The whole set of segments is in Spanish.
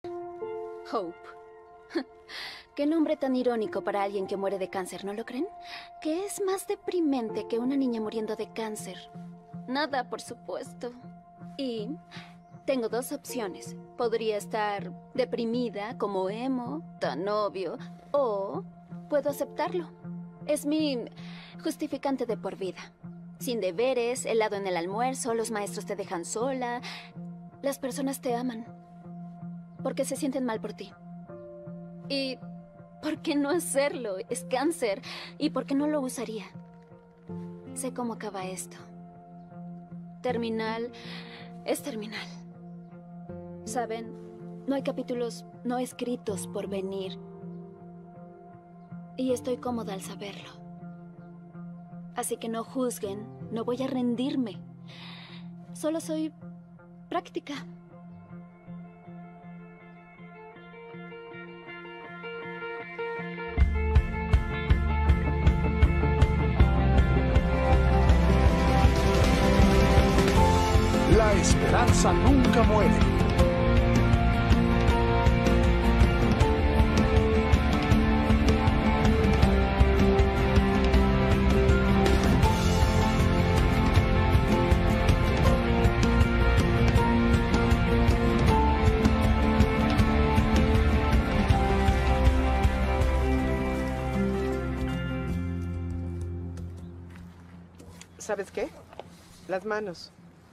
Hope. Qué nombre tan irónico para alguien que muere de cáncer, ¿no lo creen? ¿Qué es más deprimente que una niña muriendo de cáncer? Nada, por supuesto. Y tengo dos opciones. Podría estar deprimida, como emo, tan obvio, o puedo aceptarlo. Es mi justificante de por vida. Sin deberes, helado en el almuerzo, los maestros te dejan sola. Las personas te aman. Porque se sienten mal por ti. Y ¿por qué no hacerlo? Es cáncer. ¿Y por qué no lo usaría? Sé cómo acaba esto. Terminal es terminal. ¿Saben? No hay capítulos no escritos por venir. Y estoy cómoda al saberlo. Así que no juzguen, no voy a rendirme. Solo soy práctica. La esperanza nunca muere. ¿Sabes qué? Las manos.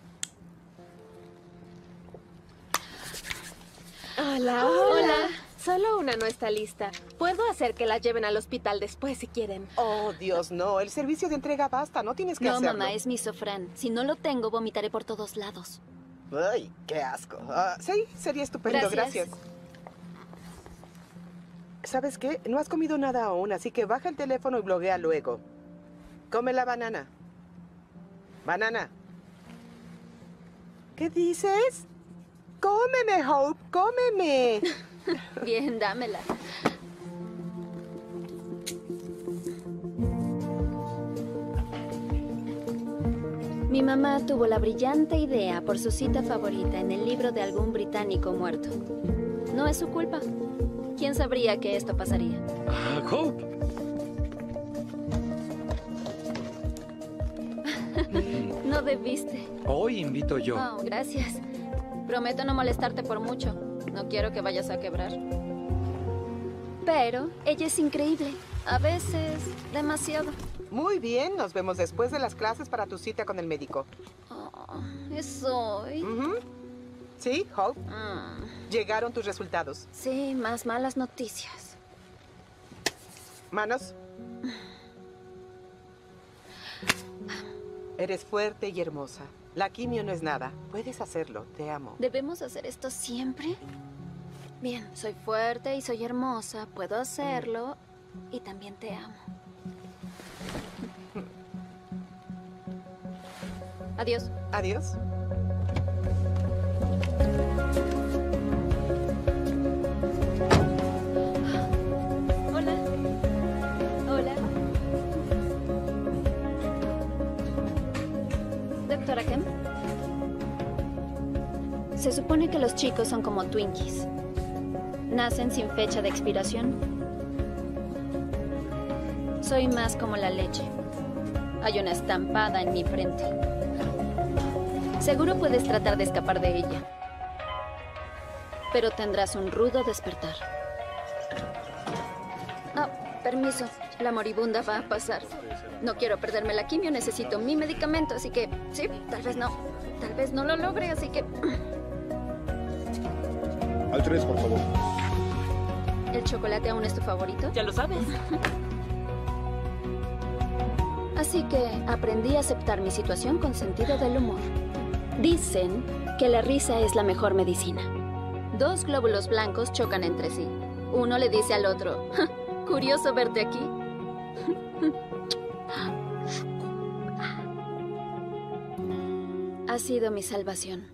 Hola, hola. Solo una no está lista. Puedo hacer que la lleven al hospital después si quieren. Oh, Dios, no. El servicio de entrega basta. No tienes que hacerlo. No, mamá, es mi sofrán. Si no lo tengo, vomitaré por todos lados. Ay, qué asco. Sí, sería estupendo. Gracias. ¿Sabes qué? No has comido nada aún, así que baja el teléfono y bloguea luego. Come la banana. Banana. ¿Qué dices? ¡Cómeme, Hope! ¡Cómeme! Bien, dámela. Mi mamá tuvo la brillante idea por su cita favorita en el libro de algún británico muerto. No es su culpa. ¿Quién sabría que esto pasaría? Hope. No debiste. Hoy invito yo. Oh, gracias. Prometo no molestarte por mucho. No quiero que vayas a quebrar. Pero ella es increíble. A veces, demasiado. Muy bien, nos vemos después de las clases para tu cita con el médico. Oh, ¿es hoy? ¿Sí, Hope? Llegaron tus resultados. Sí, más malas noticias. Manos. Eres fuerte y hermosa. La quimio no es nada. Puedes hacerlo. Te amo. ¿Debemos hacer esto siempre? Bien, soy fuerte y soy hermosa. Puedo hacerlo. Y también te amo. Adiós. Adiós. Hola. Hola. Doctora Kemp. Se supone que los chicos son como Twinkies. Nacen sin fecha de expiración. Soy más como la leche. Hay una estampada en mi frente. Seguro puedes tratar de escapar de ella. Pero tendrás un rudo despertar. Ah, permiso. La moribunda va a pasar. No quiero perderme la quimio, necesito mi medicamento, así que sí, tal vez no. Tal vez no lo logre, así que... Al 3, por favor. ¿El chocolate aún es tu favorito? Ya lo sabes. Así que aprendí a aceptar mi situación con sentido del humor. Dicen que la risa es la mejor medicina. Dos glóbulos blancos chocan entre sí. Uno le dice al otro, curioso verte aquí. Ha sido mi salvación.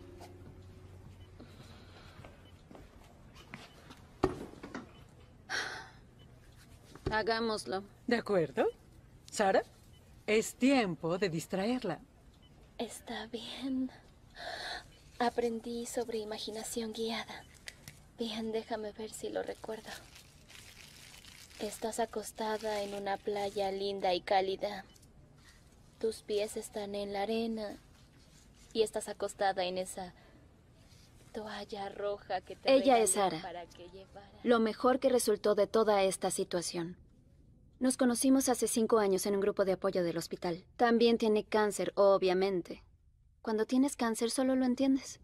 Hagámoslo. ¿De acuerdo? Sara, es tiempo de distraerla. Está bien. Aprendí sobre imaginación guiada. Bien, déjame ver si lo recuerdo. Estás acostada en una playa linda y cálida. Tus pies están en la arena y estás acostada en esa toalla roja que te Ella regalé es Sara. para que llevara. Lo mejor que resultó de toda esta situación. Nos conocimos hace 5 años en un grupo de apoyo del hospital. También tiene cáncer, obviamente. Cuando tienes cáncer solo lo entiendes.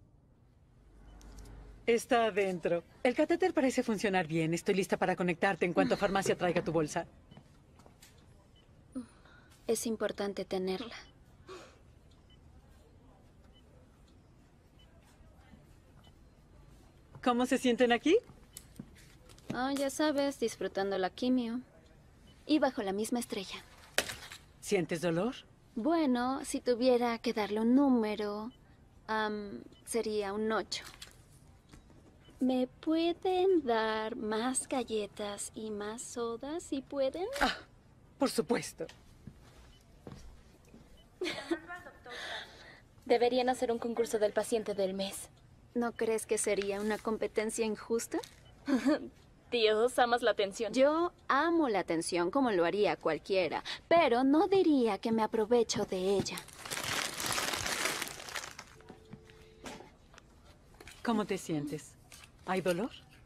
Está adentro. El catéter parece funcionar bien. Estoy lista para conectarte en cuanto farmacia traiga tu bolsa. Es importante tenerla. ¿Cómo se sienten aquí? Ya sabes, disfrutando la quimio. Y bajo la misma estrella. ¿Sientes dolor? Bueno, si tuviera que darle un número, sería un 8. ¿Me pueden dar más galletas y más sodas si pueden? Por supuesto. Deberían hacer un concurso del paciente del mes. ¿No crees que sería una competencia injusta? Dios, amas la atención. Yo amo la atención como lo haría cualquiera, pero no diría que me aprovecho de ella. ¿Cómo te sientes? ¿Hay dolor?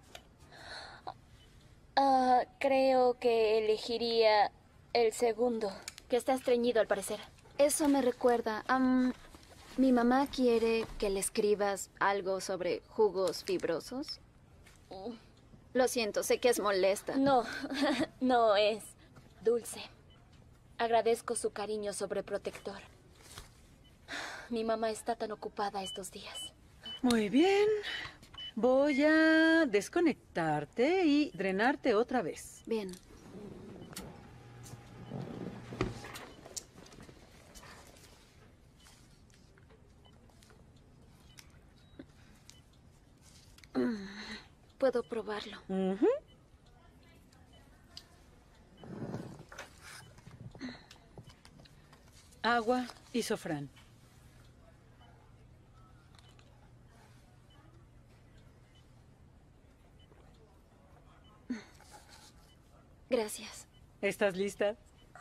Creo que elegiría el segundo, que está estreñido al parecer. Eso me recuerda. Mi mamá quiere que le escribas algo sobre jugos fibrosos. Lo siento, sé que es molesta. No, no es dulce. Agradezco su cariño sobreprotector. Mi mamá está tan ocupada estos días. Muy bien. Voy a desconectarte y drenarte otra vez. Bien. Puedo probarlo. Agua y sofrán. Gracias. ¿Estás lista?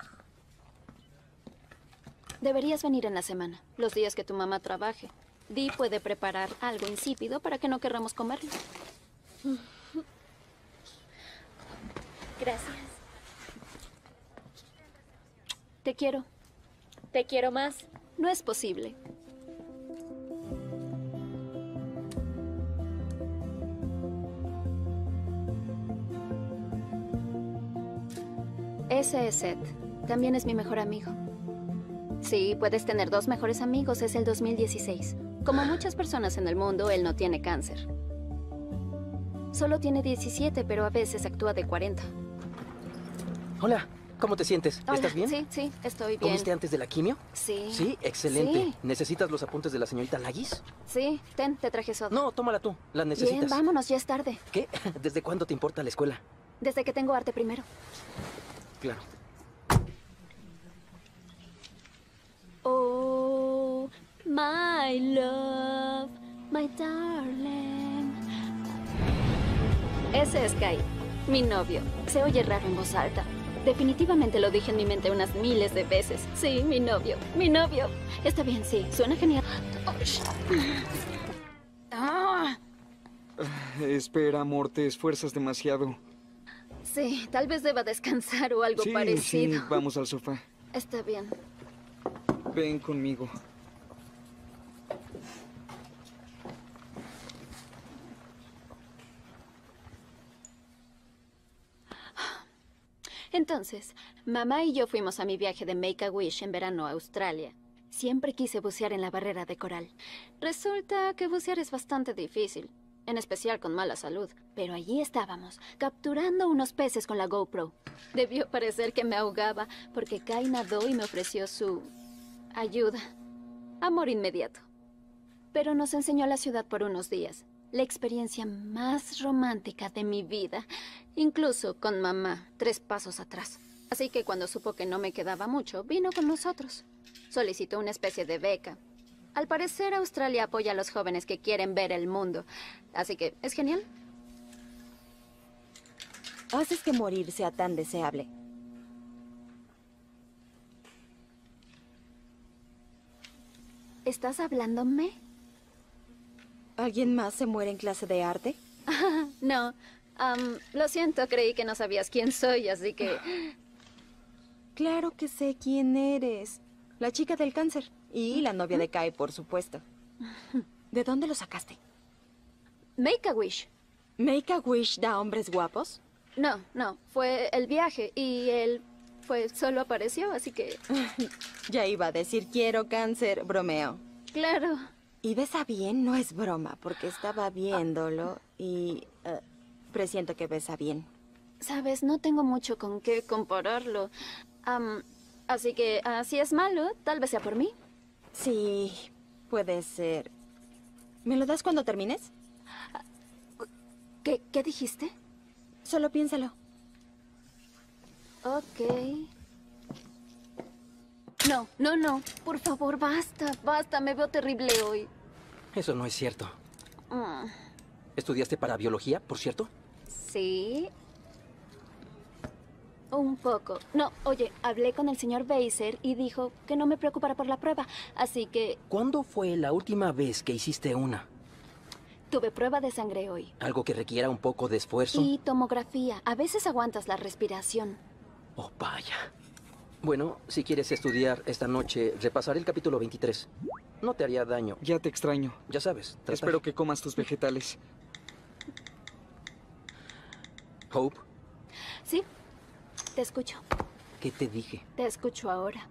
Deberías venir en la semana, los días que tu mamá trabaje. Dee puede preparar algo insípido para que no querramos comerlo. Gracias. Te quiero. Te quiero más. No es posible. Ese es Seth. También es mi mejor amigo. Sí, puedes tener 2 mejores amigos. Es el 2016. Como muchas personas en el mundo, él no tiene cáncer. Solo tiene 17, pero a veces actúa de 40. Hola, ¿cómo te sientes? Hola, ¿Estás bien? Sí, estoy bien. ¿Comiste antes de la quimio? Sí. Sí, excelente. Sí. ¿Necesitas los apuntes de la señorita Lagis? Sí, te traje soda. No, tómala tú. ¿Las necesitas? Bien, vámonos, ya es tarde. ¿Qué? ¿Desde cuándo te importa la escuela? Desde que tengo arte primero. Claro. Oh, my love, my darling. Ese es Kai, mi novio. Se oye raro en voz alta. Definitivamente lo dije en mi mente unas miles de veces. Sí, mi novio, mi novio. Está bien, sí, suena genial. Espera, amor, te esfuerzas demasiado. Sí, tal vez deba descansar o algo Sí, parecido. sí, vamos al sofá. Está bien. Ven conmigo. Entonces, mamá y yo fuimos a mi viaje de Make-A-Wish en verano a Australia. Siempre quise bucear en la barrera de coral. Resulta que bucear es bastante difícil, en especial con mala salud. Pero allí estábamos, capturando unos peces con la GoPro. Debió parecer que me ahogaba, porque Kai nadó y me ofreció su ayuda. Amor inmediato. Pero nos enseñó la ciudad por unos días. La experiencia más romántica de mi vida. Incluso con mamá, 3 pasos atrás. Así que cuando supo que no me quedaba mucho, vino con nosotros. Solicitó una especie de beca. Al parecer, Australia apoya a los jóvenes que quieren ver el mundo. Así que es genial. Haces que morir sea tan deseable. ¿Estás hablándome? ¿Alguien más se muere en clase de arte? No. Lo siento, creí que no sabías quién soy, así que... Claro que sé quién eres. La chica del cáncer. Y la novia de Kai, por supuesto. ¿De dónde lo sacaste? Make a wish. ¿Make a Wish da hombres guapos? No, no. Fue el viaje y él solo apareció, así que... Ya iba a decir quiero cáncer, bromeo. Claro. Y besa bien, no es broma, porque estaba viéndolo y presiento que besa bien. Sabes, no tengo mucho con qué compararlo. Así que, si es malo, tal vez sea por mí. Sí, puede ser. ¿Me lo das cuando termines? ¿Qué dijiste? Solo piénsalo. Ok. No, no, no. Por favor, basta, basta. Me veo terrible hoy. Eso no es cierto. Mm, ¿Estudiaste para biología, por cierto? sí. Un poco. No, oye, hablé con el señor Beiser y dijo que no me preocupara por la prueba. Así que ¿Cuándo fue la última vez que hiciste una? tuve prueba de sangre hoy. ¿Algo que requiera un poco de esfuerzo? Y tomografía. A veces aguantas la respiración. Oh, vaya. Bueno, si quieres estudiar esta noche, repasaré el capítulo 23. No te haría daño. Ya te extraño. Ya sabes, trataré. Espero que comas tus vegetales. Hope, Sí, te escucho. ¿qué te dije? Te escucho ahora.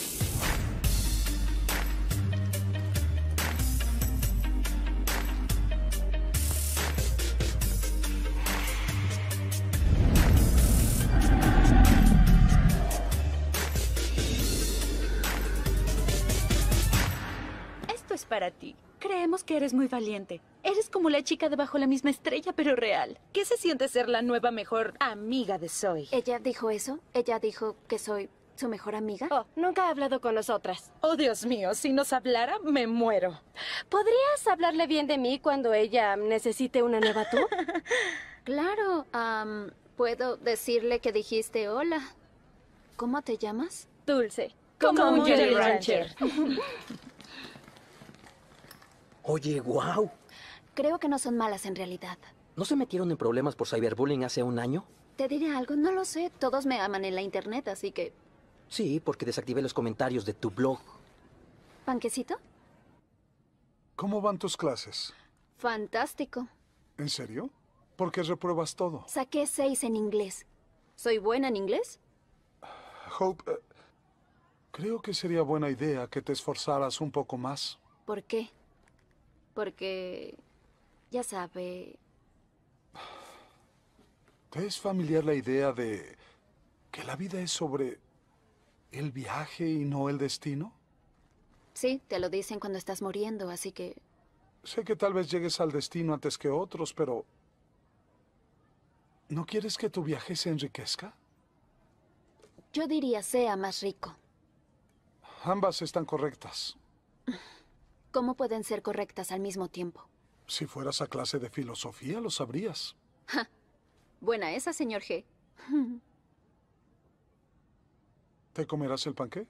Esto es para ti. Creemos que eres muy valiente. Eres como la chica de Bajo la Misma Estrella, pero real. ¿Qué se siente ser la nueva mejor amiga de Zoe? ¿Ella dijo eso? ¿Ella dijo que soy su mejor amiga? Oh, nunca ha hablado con nosotras. Oh, Dios mío, si nos hablara, me muero. ¿Podrías hablarle bien de mí cuando ella necesite una nueva tú? Claro, puedo decirle que dijiste hola. ¿Cómo te llamas? Dulce. Como un Jolly Rancher. Oye, wow. Creo que no son malas en realidad. ¿No se metieron en problemas por cyberbullying hace un año? Te diré algo, no lo sé. Todos me aman en la internet, así que... Sí, porque desactivé los comentarios de tu blog. ¿Panquecito? ¿Cómo van tus clases? Fantástico. ¿En serio? ¿Por qué repruebas todo? Saqué 6 en inglés. ¿Soy buena en inglés? Hope, creo que sería buena idea que te esforzaras un poco más. ¿Por qué? Porque... ya sabe... ¿Te es familiar la idea de que la vida es sobre el viaje y no el destino? Sí, te lo dicen cuando estás muriendo, así que... Sé que tal vez llegues al destino antes que otros, pero... ¿no quieres que tu viaje se enriquezca? Yo diría sea más rico. Ambas están correctas. ¿Cómo pueden ser correctas al mismo tiempo? Si fueras a clase de filosofía, lo sabrías. Ja. Buena esa, señor G. ¿Te comerás el panqué?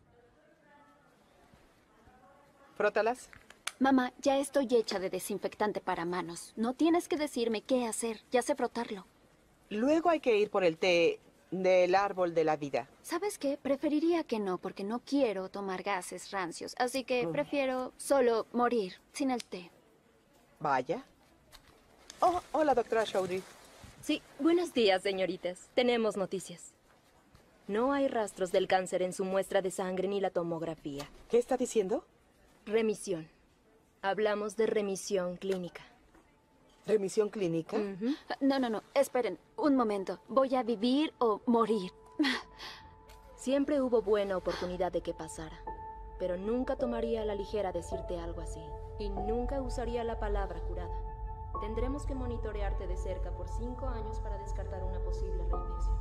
Frótalas. Mamá, ya estoy hecha de desinfectante para manos. No tienes que decirme qué hacer. Ya sé frotarlo. Luego hay que ir por el té del árbol de la vida. ¿Sabes qué? Preferiría que no, porque no quiero tomar gases rancios. Así que prefiero solo morir sin el té. Vaya. Oh, hola, doctora Chaudhry. Sí, buenos días, señoritas. Tenemos noticias. No hay rastros del cáncer en su muestra de sangre ni la tomografía. ¿Qué está diciendo? Remisión. Hablamos de remisión clínica. ¿Remisión clínica? No, no, no. Esperen un momento. ¿Voy a vivir o morir? Siempre hubo buena oportunidad de que pasara. Pero nunca tomaría a la ligera decirte algo así. Y nunca usaría la palabra curada. Tendremos que monitorearte de cerca por 5 años para descartar una posible reinfección.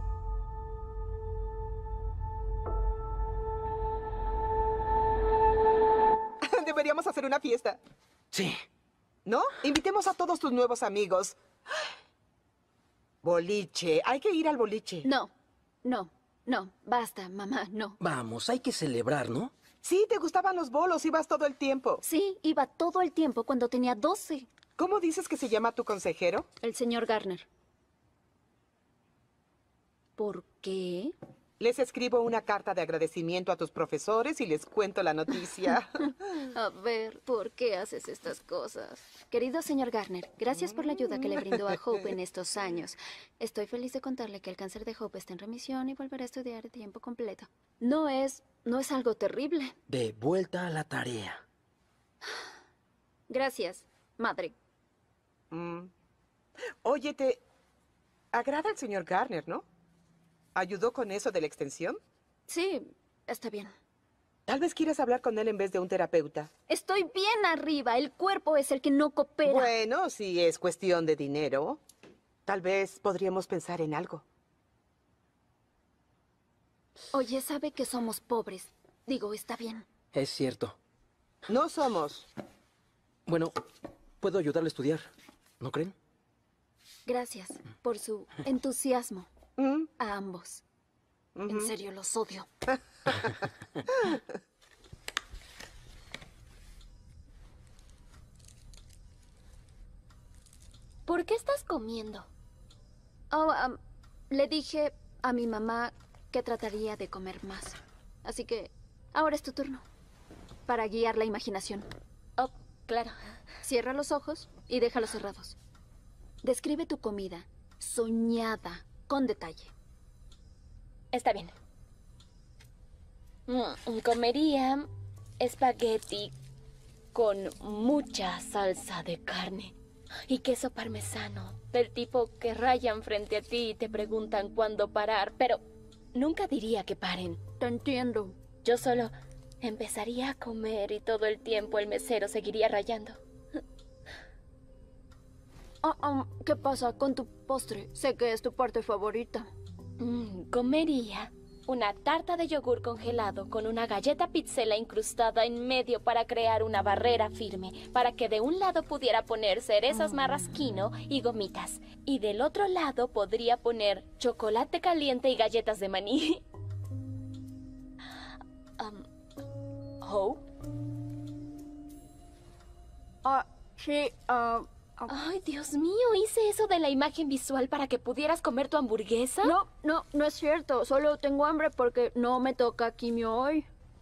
Deberíamos hacer una fiesta. Sí. ¿No? Invitemos a todos tus nuevos amigos. Boliche. Hay que ir al boliche. No, no, no. Basta, mamá, no. Vamos, hay que celebrar, ¿no? Sí, te gustaban los bolos, ibas todo el tiempo. Sí, iba todo el tiempo cuando tenía 12. ¿Cómo dices que se llama tu consejero? El señor Garner. ¿Por qué? Les escribo una carta de agradecimiento a tus profesores y les cuento la noticia. A ver, ¿por qué haces estas cosas? Querido señor Garner, gracias por la ayuda que le brindó a Hope en estos años. Estoy feliz de contarle que el cáncer de Hope está en remisión y volverá a estudiar de tiempo completo. No es algo terrible. De vuelta a la tarea. Gracias, madre. Oye, te agrada el señor Garner, ¿no? ¿Ayudó con eso de la extensión? Sí, está bien. Tal vez quieras hablar con él en vez de un terapeuta. Estoy bien arriba. El cuerpo es el que no coopera. Bueno, si es cuestión de dinero, tal vez podríamos pensar en algo. Oye, sabe que somos pobres. Digo, está bien. Es cierto. No somos. Bueno, puedo ayudarle a estudiar, ¿no creen? Gracias por su entusiasmo. A ambos. En serio, los odio. ¿Por qué estás comiendo? Oh, le dije a mi mamá que trataría de comer más. Así que ahora es tu turno. Para guiar la imaginación. Oh, claro. Cierra los ojos y déjalos cerrados. Describe tu comida soñada. Con detalle. Está bien. Comería espagueti con mucha salsa de carne y queso parmesano, del tipo que rayan frente a ti y te preguntan cuándo parar, pero nunca diría que paren. Te entiendo. Yo solo empezaría a comer y todo el tiempo el mesero seguiría rayando. ¿Qué pasa con tu postre? Sé que es tu parte favorita. Comería una tarta de yogur congelado con una galleta pizzela incrustada en medio para crear una barrera firme, para que de un lado pudiera poner cerezas marrasquino y gomitas, y del otro lado podría poner chocolate caliente y galletas de maní. ¿Hope? Sí, Ay, Dios mío, ¿hice eso de la imagen visual para que pudieras comer tu hamburguesa? No es cierto. Solo tengo hambre porque no me toca quimio hoy.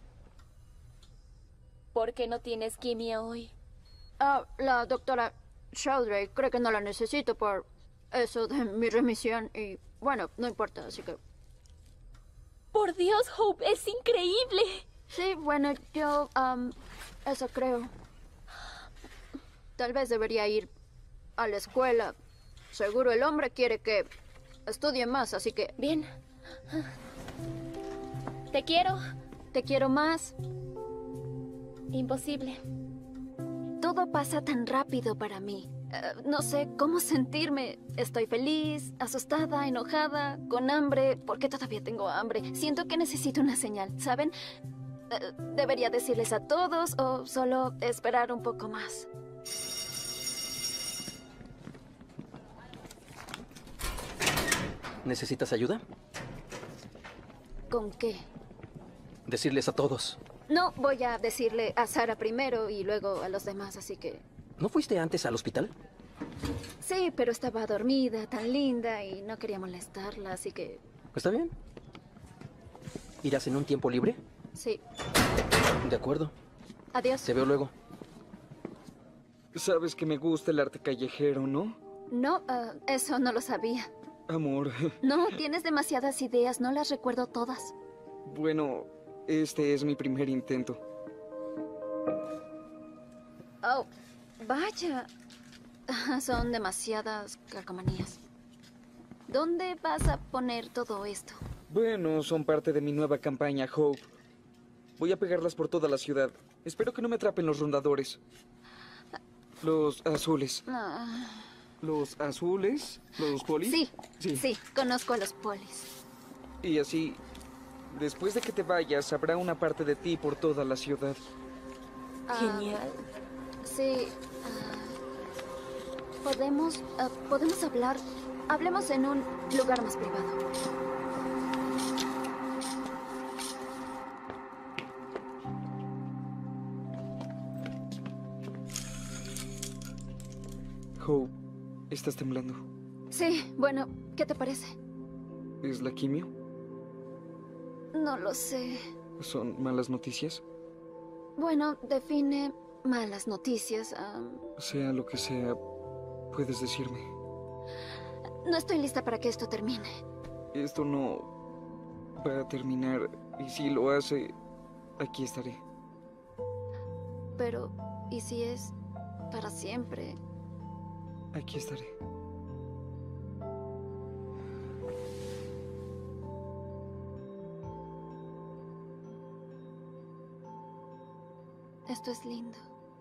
¿Por qué no tienes quimio hoy? La doctora Sheldrake cree que no la necesito por eso de mi remisión y, bueno, no importa, así que... ¡Por Dios, Hope! ¡Es increíble! Sí, bueno, yo, eso creo. Tal vez debería ir a la escuela. Seguro el hombre quiere que estudie más, así que... Bien. Te quiero. Te quiero más. Imposible. Todo pasa tan rápido para mí. No sé cómo sentirme. Estoy feliz, asustada, enojada, con hambre. ¿Por qué todavía tengo hambre? Siento que necesito una señal, ¿saben? ¿Debería decirles a todos o solo esperar un poco más? ¿Necesitas ayuda? ¿Con qué? Decirles a todos. No, voy a decirle a Sara primero y luego a los demás, así que... ¿No fuiste antes al hospital? Sí, pero estaba dormida, tan linda, y no quería molestarla, así que... ¿Está bien? ¿Irás en un tiempo libre? Sí. De acuerdo. Adiós. Te veo luego. Sabes que me gusta el arte callejero, ¿no? No, eso no lo sabía. Amor. No, tienes demasiadas ideas, no las recuerdo todas. Bueno, este es mi primer intento. Oh, vaya. Son demasiadas calcomanías. ¿Dónde vas a poner todo esto? Bueno, son parte de mi nueva campaña, Hope. Voy a pegarlas por toda la ciudad. Espero que no me atrapen los rondadores. Los azules. ¿Los azules? ¿Los polis? Sí, conozco a los polis. Y así, después de que te vayas, habrá una parte de ti por toda la ciudad. Genial. Sí. ¿Podemos hablar Hablemos en un lugar más privado. Hope, estás temblando. Sí, bueno, ¿qué te parece? ¿Es la quimio? No lo sé. ¿Son malas noticias? Bueno, define malas noticias. Sea lo que sea, puedes decirme. No estoy lista para que esto termine. Esto no va a terminar, y si lo hace, aquí estaré. Pero, ¿y si es para siempre? Aquí estaré. Esto es lindo.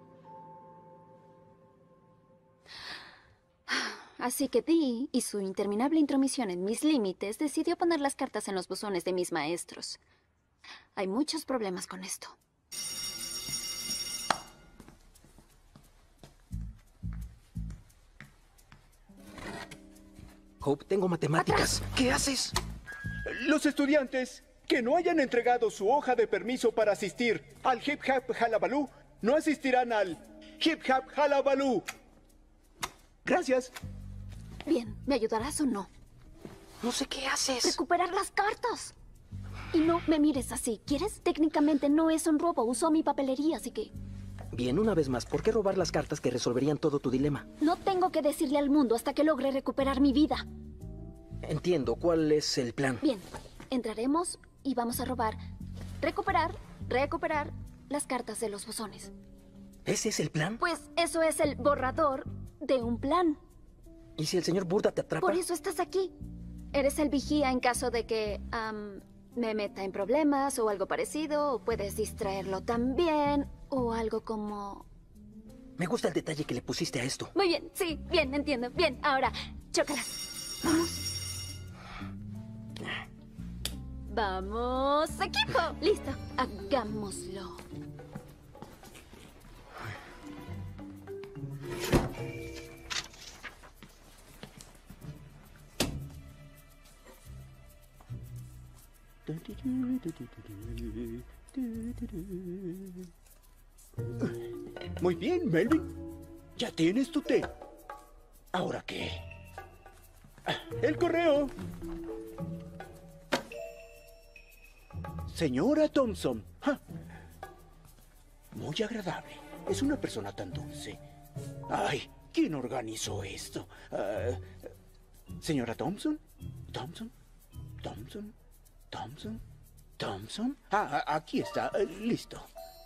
Así que Dee y su interminable intromisión en mis límites decidió poner las cartas en los buzones de mis maestros. Hay muchos problemas con esto. Hope, tengo matemáticas. ¡Atrás! ¿Qué haces? Los estudiantes que no hayan entregado su hoja de permiso para asistir al Hip Hop Hullabaloo no asistirán al Hip Hop Hullabaloo. Gracias. Bien, ¿me ayudarás o no? No sé qué haces. Recuperar las cartas. Y no me mires así, ¿quieres? Técnicamente no es un robo, usó mi papelería, así que... Bien, una vez más, ¿por qué robar las cartas que resolverían todo tu dilema? No tengo que decirle al mundo hasta que logre recuperar mi vida. Entiendo, ¿cuál es el plan? Bien, entraremos y vamos a robar, recuperar las cartas de los buzones. ¿Ese es el plan? Pues eso es el borrador de un plan. ¿Y si el señor Burda te atrapa? Por eso estás aquí. Eres el vigía en caso de que me meta en problemas o algo parecido, o puedes distraerlo también, o algo como... Me gusta el detalle que le pusiste a esto. Muy bien, sí, bien, entiendo. Bien, ahora, chócalas. Vamos. Vamos, equipo. Listo, hagámoslo. Muy bien, Melvin. Ya tienes tu té. ¿Ahora qué? El correo. Señora Thompson. ¡Ja! Muy agradable. Es una persona tan dulce. Ay, ¿quién organizó esto? Señora Thompson. Thompson. Thompson. Thompson. Thompson. Aquí está. Listo.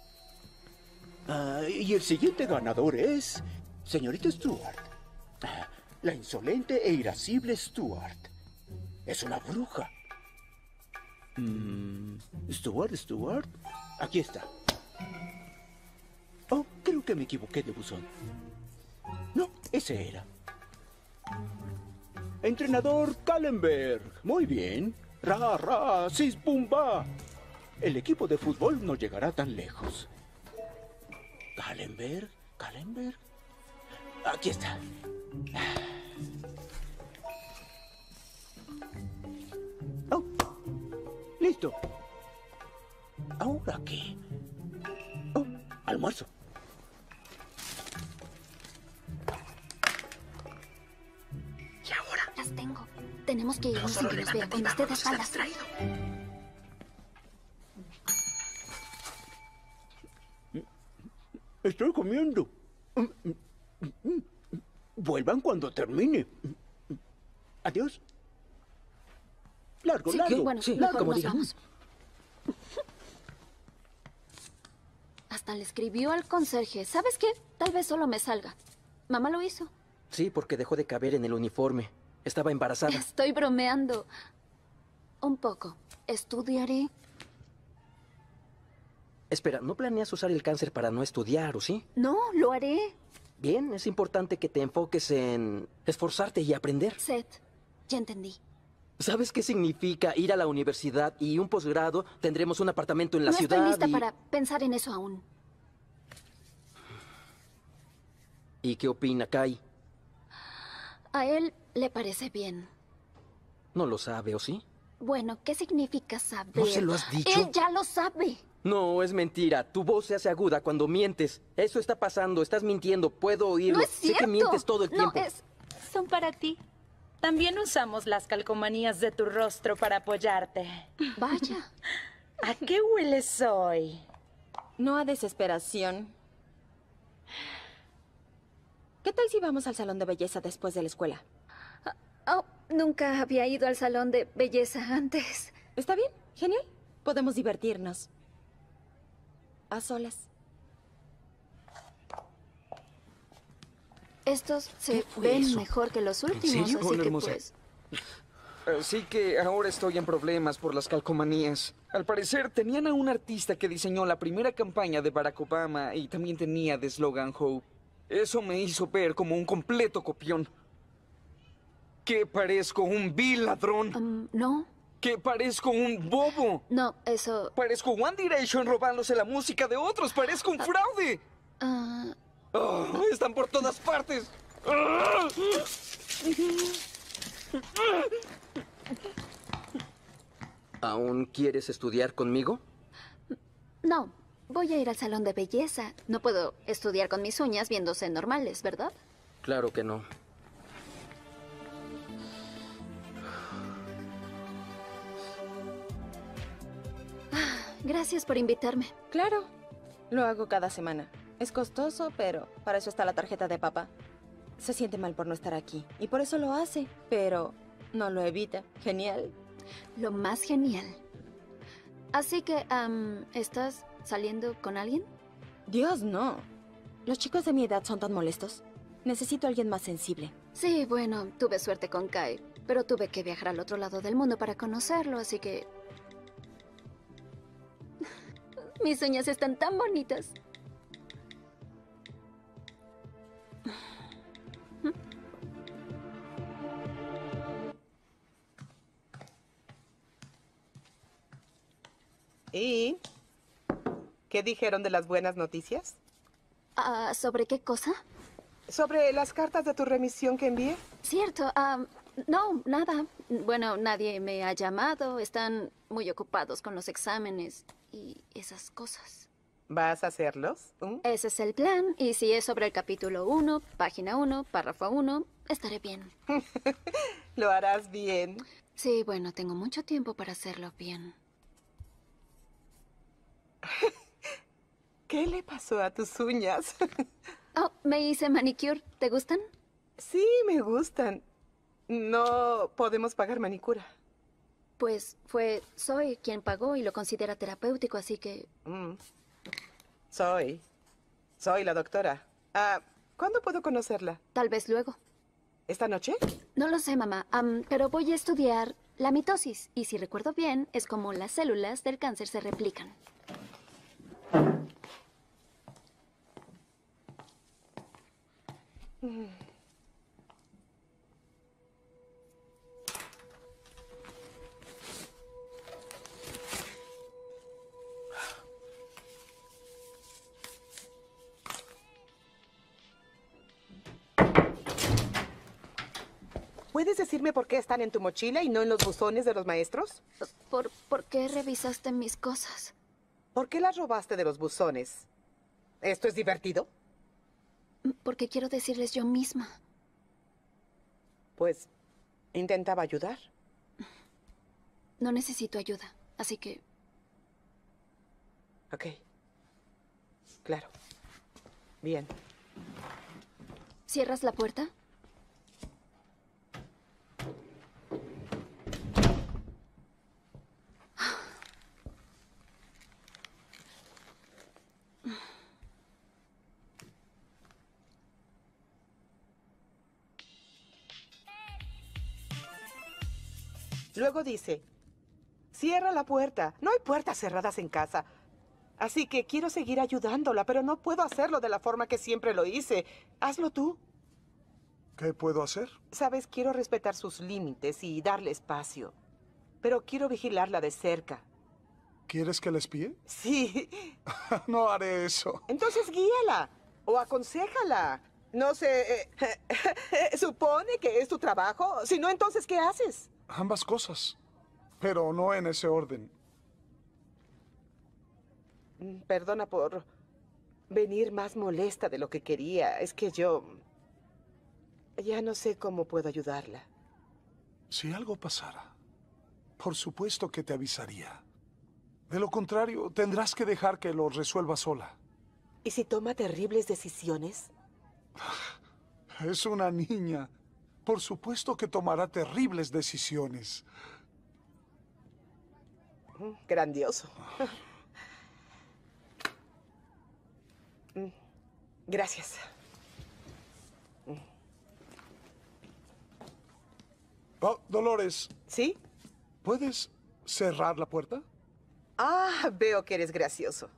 Y el siguiente ganador es... Señorita Stewart. La insolente e irascible Stewart. Es una bruja. Stewart. Aquí está. Oh, creo que me equivoqué de buzón. No, ese era. Entrenador Kallenberg. Muy bien. Ra, sis, pumba. El equipo de fútbol no llegará tan lejos. Kallenberg. Aquí está. Oh, listo. ¿Ahora qué? Oh, almuerzo. ¿Y ahora? Las tengo. Tenemos que irnos sin que nos vean. Cuando esté de espaldas. Estoy comiendo. Vuelvan cuando termine. Adiós. Largo. Bueno, sí, mejor como nos digan. vamos. Hasta le escribió al conserje. ¿Sabes qué? Tal vez solo me salga. Mamá lo hizo. Sí, porque dejó de caber en el uniforme. Estaba embarazada. Estoy bromeando. Un poco. Estudiaré. Espera, ¿no planeas usar el cáncer para no estudiar, o sí? No, lo haré. Bien, es importante que te enfoques en esforzarte y aprender. Seth, ya entendí. ¿Sabes qué significa ir a la universidad y un posgrado? Tendremos un apartamento en la ciudad. No estoy lista para pensar en eso aún. ¿Y qué opina Kai? A él le parece bien. No lo sabe, ¿o sí? Bueno, ¿qué significa saber? ¿No se lo has dicho? Él ya lo sabe. No, es mentira. Tu voz se hace aguda cuando mientes. Eso está pasando. Estás mintiendo. Puedo oírlo. No es cierto. Sé que mientes todo el tiempo. No es... Son para ti. También usamos las calcomanías de tu rostro para apoyarte. Vaya. ¿A qué hueles hoy? No a desesperación. ¿Qué tal si vamos al salón de belleza después de la escuela? Oh, nunca había ido al salón de belleza antes. ¿Está bien? Genial. Podemos divertirnos. A solas. Estos se ven mejor que los últimos, serio? así Hola, que hermosa. pues... Así que ahora estoy en problemas por las calcomanías. Al parecer, tenían a un artista que diseñó la primera campaña de Barack Obama y también tenía de eslogan Hope. Eso me hizo ver como un completo copión. ¿Que parezco un vil ladrón? No. ¿Que parezco un bobo? No, eso... Parezco One Direction robándose la música de otros. Parezco un fraude. Oh, están por todas partes. ¿Aún quieres estudiar conmigo? No, voy a ir al salón de belleza. No puedo estudiar con mis uñas viéndose normales, ¿verdad? Claro que no. Gracias por invitarme. Claro. Lo hago cada semana. Es costoso, pero para eso está la tarjeta de papá. Se siente mal por no estar aquí y por eso lo hace, pero no lo evita. Genial. Lo más genial. Así que, ¿estás saliendo con alguien? Dios, no. Los chicos de mi edad son tan molestos. Necesito a alguien más sensible. Sí, bueno, tuve suerte con Kai, pero tuve que viajar al otro lado del mundo para conocerlo, así que... Mis uñas están tan bonitas. ¿Y qué dijeron de las buenas noticias? ¿Sobre qué cosa? Sobre las cartas de tu remisión que envié. Cierto, no, nada. Bueno, nadie me ha llamado. Están muy ocupados con los exámenes y esas cosas. ¿Vas a hacerlos? Ese es el plan. Y si es sobre el capítulo 1, página 1, párrafo 1, estaré bien. Lo harás bien. Sí, bueno, tengo mucho tiempo para hacerlo bien. ¿Qué le pasó a tus uñas? Oh, me hice manicure. ¿Te gustan? Sí, me gustan. No podemos pagar manicura. Pues fue Zoe quien pagó y lo considera terapéutico, así que... Soy la doctora. ¿Cuándo puedo conocerla? Tal vez luego. ¿Esta noche? No lo sé, mamá. Pero voy a estudiar la mitosis. Y si recuerdo bien, es como las células del cáncer se replican. ¿Puedes decirme por qué están en tu mochila y no en los buzones de los maestros? ¿Por qué revisaste mis cosas? ¿Por qué las robaste de los buzones? ¿Esto es divertido? Porque quiero decirles yo misma. Pues, intentaba ayudar. No necesito ayuda, así que... Ok. Claro. Bien. ¿Cierras la puerta? Luego dice, cierra la puerta. No hay puertas cerradas en casa. Así que quiero seguir ayudándola, pero no puedo hacerlo de la forma que siempre lo hice. Hazlo tú. ¿Qué puedo hacer? Sabes, quiero respetar sus límites y darle espacio. Pero quiero vigilarla de cerca. ¿Quieres que la espíe? Sí. No haré eso. Entonces guíala o aconséjala. No sé, ¿supone que es tu trabajo? Si no, entonces, ¿qué haces? Ambas cosas, pero no en ese orden. Perdona por venir más molesta de lo que quería. Es que yo ya no sé cómo puedo ayudarla. Si algo pasara, por supuesto que te avisaría. De lo contrario, tendrás que dejar que lo resuelva sola. ¿Y si toma terribles decisiones? Es una niña. Por supuesto que tomará terribles decisiones. Grandioso. Gracias. Oh, Dolores. ¿Sí? ¿Puedes cerrar la puerta? Ah, veo que eres gracioso.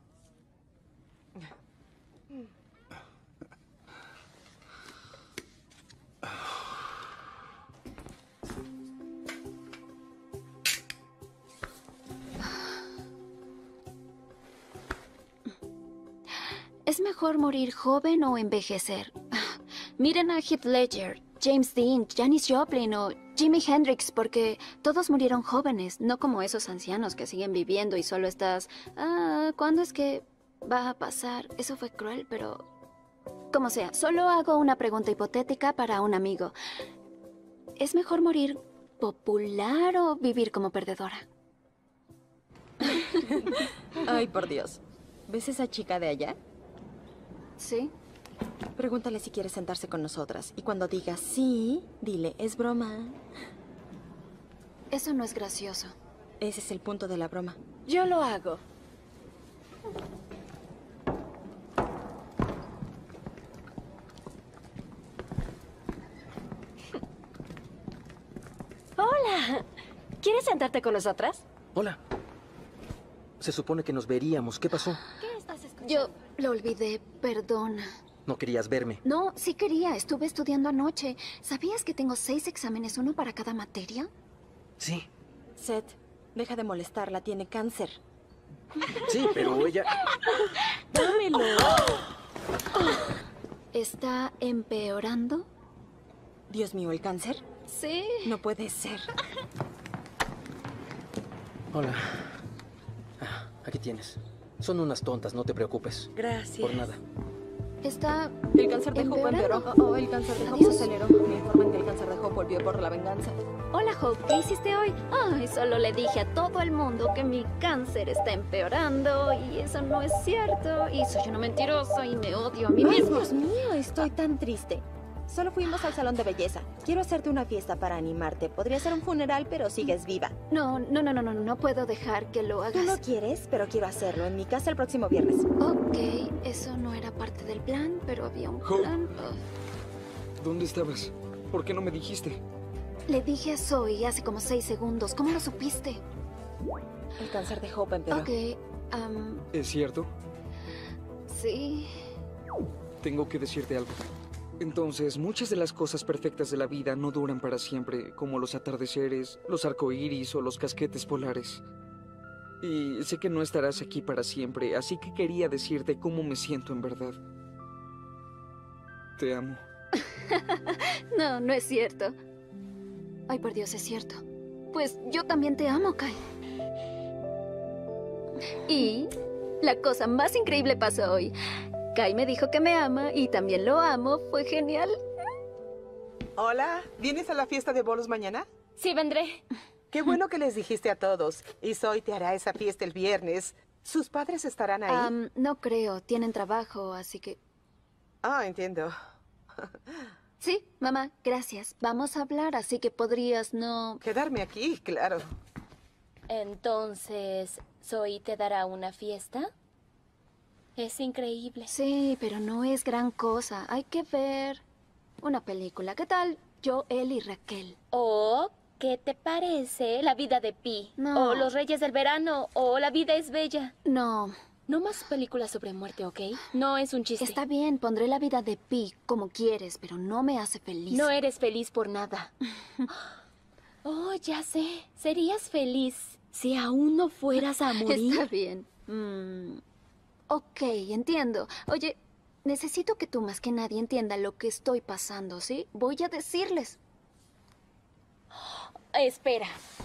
¿Es mejor morir joven o envejecer? Miren a Heath Ledger, James Dean, Janis Joplin o Jimi Hendrix, porque todos murieron jóvenes, no como esos ancianos que siguen viviendo y solo estás... ¿cuándo es que va a pasar? Eso fue cruel, pero... Como sea, solo hago una pregunta hipotética para un amigo. ¿Es mejor morir popular o vivir como perdedora? Ay, por Dios. ¿Ves esa chica de allá? Sí. Pregúntale si quiere sentarse con nosotras. Y cuando diga sí, dile, es broma. Eso no es gracioso. Ese es el punto de la broma. Yo lo hago. Hola. ¿Quieres sentarte con nosotras? Hola. Se supone que nos veríamos. ¿Qué pasó? ¿Qué estás escuchando? Yo lo olvidé, perdona. No querías verme. No, sí quería. Estuve estudiando anoche. ¿Sabías que tengo 6 exámenes, uno para cada materia? Sí. Seth, deja de molestarla. Tiene cáncer. Sí, pero ella... ¡Dámelo! ¿Está empeorando? Dios mío, ¿el cáncer? Sí. No puede ser. Hola. Aquí tienes. Son unas tontas, no te preocupes. Gracias. Por nada. Está El cáncer de Hope empeoró. El cáncer de Hope se aceleró. Me informan que el cáncer de Hope volvió por la venganza. Hola, Hope. ¿Qué hiciste hoy? Ay, solo le dije a todo el mundo que mi cáncer está empeorando y eso no es cierto. Y soy una mentirosa y me odio a mí Ay, misma. Dios mío, estoy tan triste. Solo fuimos al salón de belleza. Quiero hacerte una fiesta para animarte. Podría ser un funeral, pero sigues viva. No puedo dejar que lo hagas. Tú no quieres, pero quiero hacerlo en mi casa el próximo viernes. Ok, eso no era parte del plan, pero había un plan. ¿Dónde estabas? ¿Por qué no me dijiste? Le dije a Zoe hace como 6 segundos. ¿Cómo lo supiste? El cáncer de Hope empeoró. Ok, ¿Es cierto? sí. Tengo que decirte algo. Entonces, muchas de las cosas perfectas de la vida no duran para siempre, como los atardeceres, los arcoíris o los casquetes polares. Y sé que no estarás aquí para siempre, así que quería decirte cómo me siento en verdad. Te amo. No es cierto. Ay, por Dios, es cierto. Pues yo también te amo, Kai. Y la cosa más increíble pasó hoy. Kai me dijo que me ama y también lo amo. Fue genial. Hola, ¿vienes a la fiesta de bolos mañana? Sí, vendré. Qué bueno que les dijiste a todos. Y Zoe te hará esa fiesta el viernes. ¿Sus padres estarán ahí? No creo. Tienen trabajo, así que... Ah, entiendo. Sí, mamá, gracias. Vamos a hablar, así que podrías no... Quedarme aquí, claro. Entonces, ¿Zoe te dará una fiesta? Es increíble. Sí, pero no es gran cosa. Hay que ver una película. ¿Qué tal yo, él y Raquel? ¿O qué te parece La vida de Pi? No. ¿O Los Reyes del Verano? ¿O La vida es bella? No. No más películas sobre muerte, ¿ok? No es un chiste. Está bien, pondré La vida de Pi como quieres, pero no me hace feliz. No eres feliz por nada. Oh, ya sé. Serías feliz si aún no fueras a morir. Está bien. Ok, entiendo. Oye, necesito que tú más que nadie entienda lo que estoy pasando, ¿sí? Voy a decirles. Espera.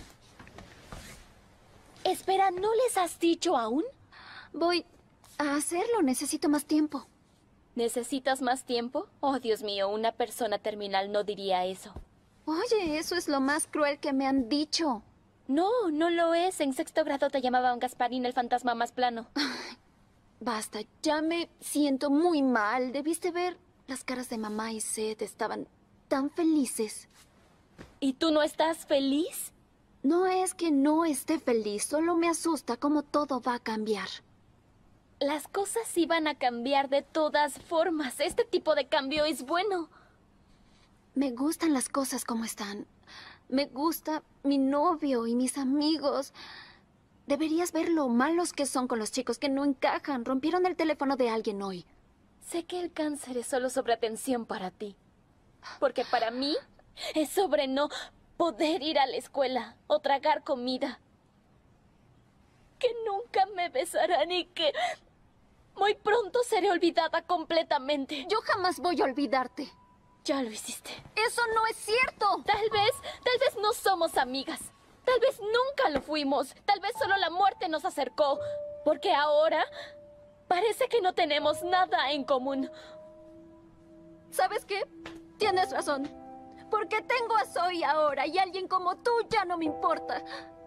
Espera, ¿no les has dicho aún? Voy a hacerlo. Necesito más tiempo. ¿Necesitas más tiempo? Oh, Dios mío, una persona terminal no diría eso. Oye, eso es lo más cruel que me han dicho. No, no lo es. En 6º grado te llamaban Gasparín, el fantasma más plano. Basta, ya me siento muy mal. Debiste ver las caras de mamá y Seth. Estaban tan felices. ¿Y tú no estás feliz? No es que no esté feliz, solo me asusta cómo todo va a cambiar. Las cosas iban a cambiar de todas formas. Este tipo de cambio es bueno. Me gustan las cosas como están. Me gusta mi novio y mis amigos. Deberías ver lo malos que son con los chicos que no encajan. Rompieron el teléfono de alguien hoy. Sé que el cáncer es solo sobre atención para ti. Porque para mí es sobre no poder ir a la escuela o tragar comida. Que nunca me besarán y que muy pronto seré olvidada completamente. Yo jamás voy a olvidarte. Ya lo hiciste. ¡Eso no es cierto! Tal vez no somos amigas. Tal vez nunca lo fuimos. Tal vez solo la muerte nos acercó. Porque ahora parece que no tenemos nada en común. ¿Sabes qué? Tienes razón. Porque tengo a Zoe ahora y alguien como tú ya no me importa.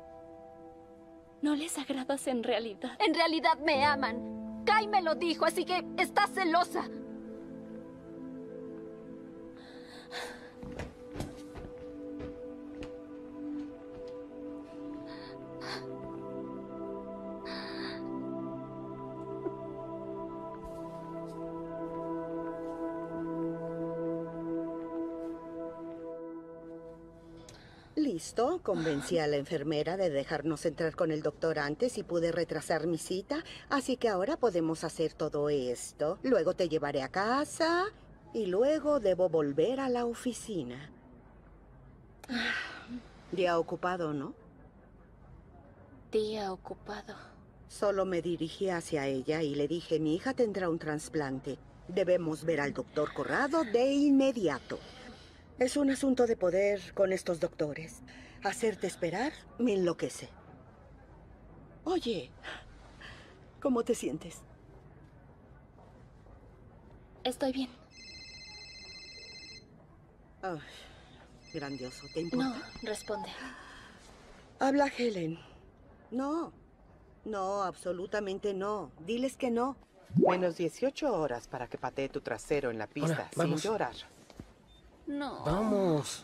No les agradas en realidad. En realidad me aman. Kai me lo dijo, así que está celosa. Listo, convencí a la enfermera de dejarnos entrar con el doctor antes y pude retrasar mi cita, así que ahora podemos hacer todo esto. Luego te llevaré a casa y luego debo volver a la oficina. Día ocupado, ¿no? Día ocupado. Solo me dirigí hacia ella y le dije, mi hija tendrá un trasplante. Debemos ver al doctor Corrado de inmediato. Es un asunto de poder con estos doctores. Hacerte esperar me enloquece. Oye, ¿cómo te sientes? Estoy bien. Ay, grandioso. ¿Te importa? No, responde. Habla Helen. No, no, absolutamente no. Diles que no. Menos 18 horas para que patee tu trasero en la pista, Hola, vamos. sin llorar. No. Vamos.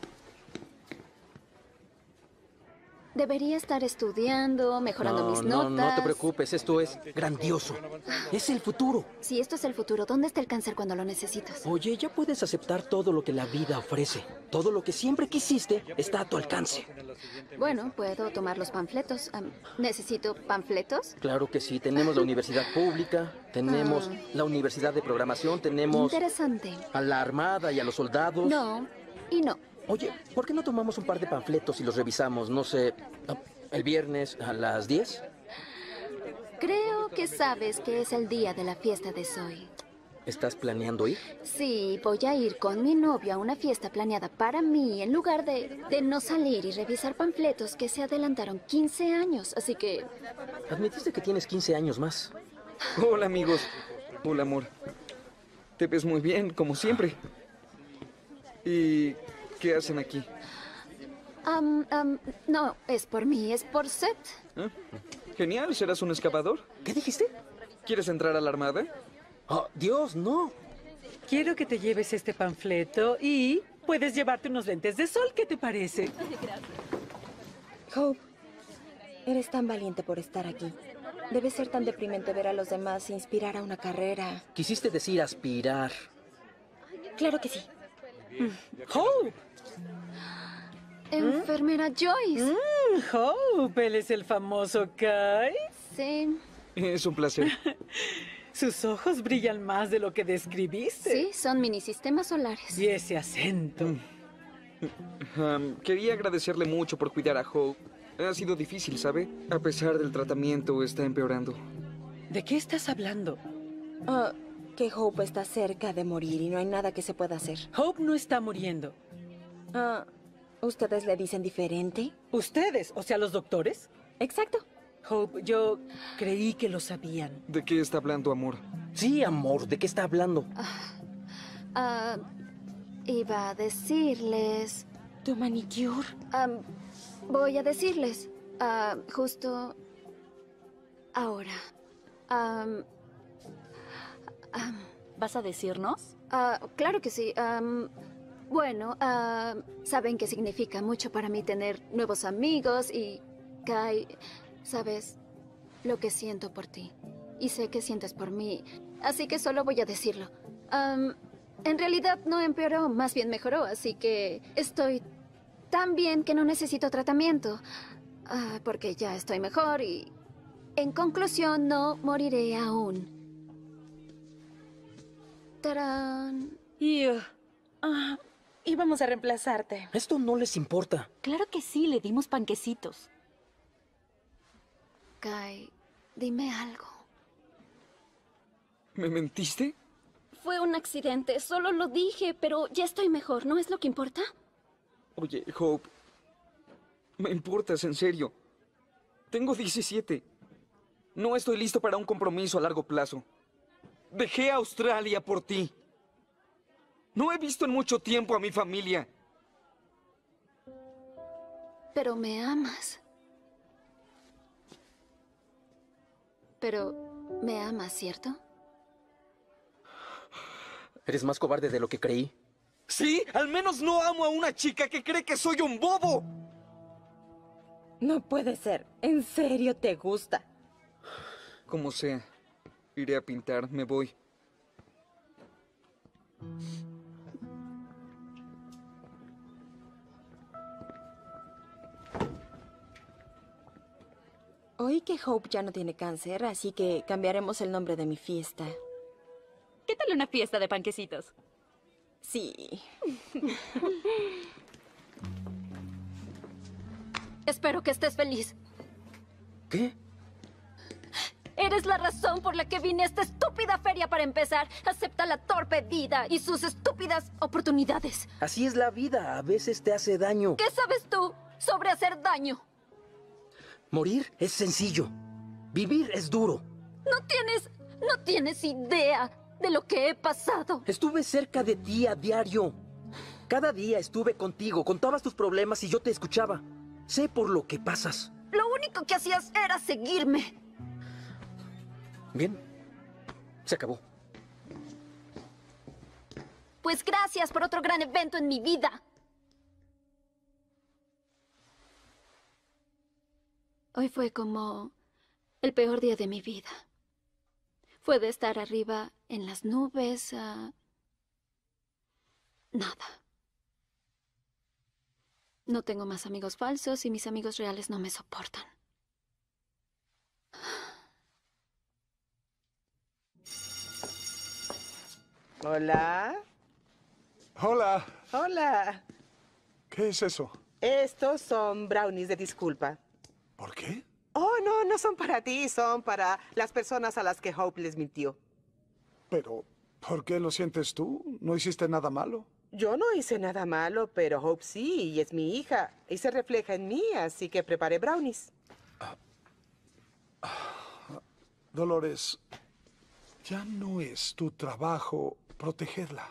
Debería estar estudiando, mejorando mis notas. No te preocupes, esto es grandioso. Es el futuro. Si esto es el futuro, ¿dónde está el cáncer cuando lo necesitas? Oye, ya puedes aceptar todo lo que la vida ofrece. Todo lo que siempre quisiste está a tu alcance. Bueno, puedo tomar los panfletos. ¿Necesito panfletos? Claro que sí. Tenemos la universidad pública, tenemos la universidad de programación, tenemos Interesante. a la armada y a los soldados. No, y no. Oye, ¿por qué no tomamos un par de panfletos y los revisamos, no sé, el viernes a las 10? Creo que sabes que es el día de la fiesta de Zoe. ¿Estás planeando ir? Sí, voy a ir con mi novio a una fiesta planeada para mí en lugar de no salir y revisar panfletos que se adelantaron 15 años, así que... Admitiste que tienes 15 años más. Hola, amigos. Hola, amor. Te ves muy bien, como siempre. ¿Y qué hacen aquí? No, es por mí, es por Seth. ¿Eh? Genial, ¿serás un excavador? ¿Qué dijiste? ¿Quieres entrar a la armada? Oh, Dios, no. Quiero que te lleves este panfleto y puedes llevarte unos lentes de sol. ¿Qué te parece? Hope, eres tan valiente por estar aquí. Debe ser tan deprimente ver a los demás inspirar a una carrera. Quisiste decir aspirar. Claro que sí. Hope. Enfermera Joyce. Hope, él es el famoso Kai. Sí. Es un placer. Sus ojos brillan más de lo que describiste. Sí, son minisistemas solares. Y ese acento. Quería agradecerle mucho por cuidar a Hope. Ha sido difícil, ¿sabe? A pesar del tratamiento, está empeorando. ¿De qué estás hablando? que Hope está cerca de morir y no hay nada que se pueda hacer. Hope no está muriendo. Ah, ¿ustedes le dicen diferente? ¿Ustedes? O sea, los doctores. Exacto. Hope, yo creí que lo sabían. ¿De qué está hablando, amor? Sí, amor, ¿de qué está hablando? Iba a decirles... ¿Tu manicure? Voy a decirles. Justo... ahora. ¿Vas a decirnos? Claro que sí. Bueno, saben que significa mucho para mí tener nuevos amigos y... Kai, sabes lo que siento por ti. Y sé que sientes por mí. Así que solo voy a decirlo. En realidad no empeoró, más bien mejoró. Así que estoy tan bien que no necesito tratamiento. Porque ya estoy mejor y... En conclusión, no moriré aún. ¡Tarán! Íbamos a reemplazarte. Esto no les importa. Claro que sí, le dimos panquecitos. Kai, dime algo. ¿Me mentiste? Fue un accidente, solo lo dije, pero ya estoy mejor, ¿no es lo que importa? Oye, Hope, me importas, en serio. Tengo 17. No estoy listo para un compromiso a largo plazo. Dejé a Australia por ti. No he visto en mucho tiempo a mi familia. Pero me amas. Pero me amas, ¿cierto? Eres más cobarde de lo que creí. ¿Sí? Al menos no amo a una chica que cree que soy un bobo. No puede ser. ¿En serio te gusta? Como sea. Iré a pintar, me voy. Oí que Hope ya no tiene cáncer, así que cambiaremos el nombre de mi fiesta. ¿Qué tal una fiesta de panquecitos? Sí. Espero que estés feliz. ¿Qué? Eres la razón por la que vine a esta estúpida feria para empezar. Acepta la torpe vida y sus estúpidas oportunidades. Así es la vida. A veces te hace daño. ¿Qué sabes tú sobre hacer daño? Morir es sencillo. Vivir es duro. No tienes idea de lo que he pasado. Estuve cerca de ti a diario. Cada día estuve contigo, contabas tus problemas y yo te escuchaba. Sé por lo que pasas. Lo único que hacías era seguirme. Bien, se acabó. Pues gracias por otro gran evento en mi vida. Hoy fue como el peor día de mi vida. Fue de estar arriba en las nubes a... nada. No tengo más amigos falsos y mis amigos reales no me soportan. Hola. Hola. Hola. ¿Qué es eso? Estos son brownies de disculpa. ¿Por qué? Oh, no, no son para ti, son para las personas a las que Hope les mintió. Pero, ¿por qué lo sientes tú? ¿No hiciste nada malo? Yo no hice nada malo, pero Hope sí, y es mi hija, y se refleja en mí, así que preparé brownies. Dolores, ya no es tu trabajo protegerla.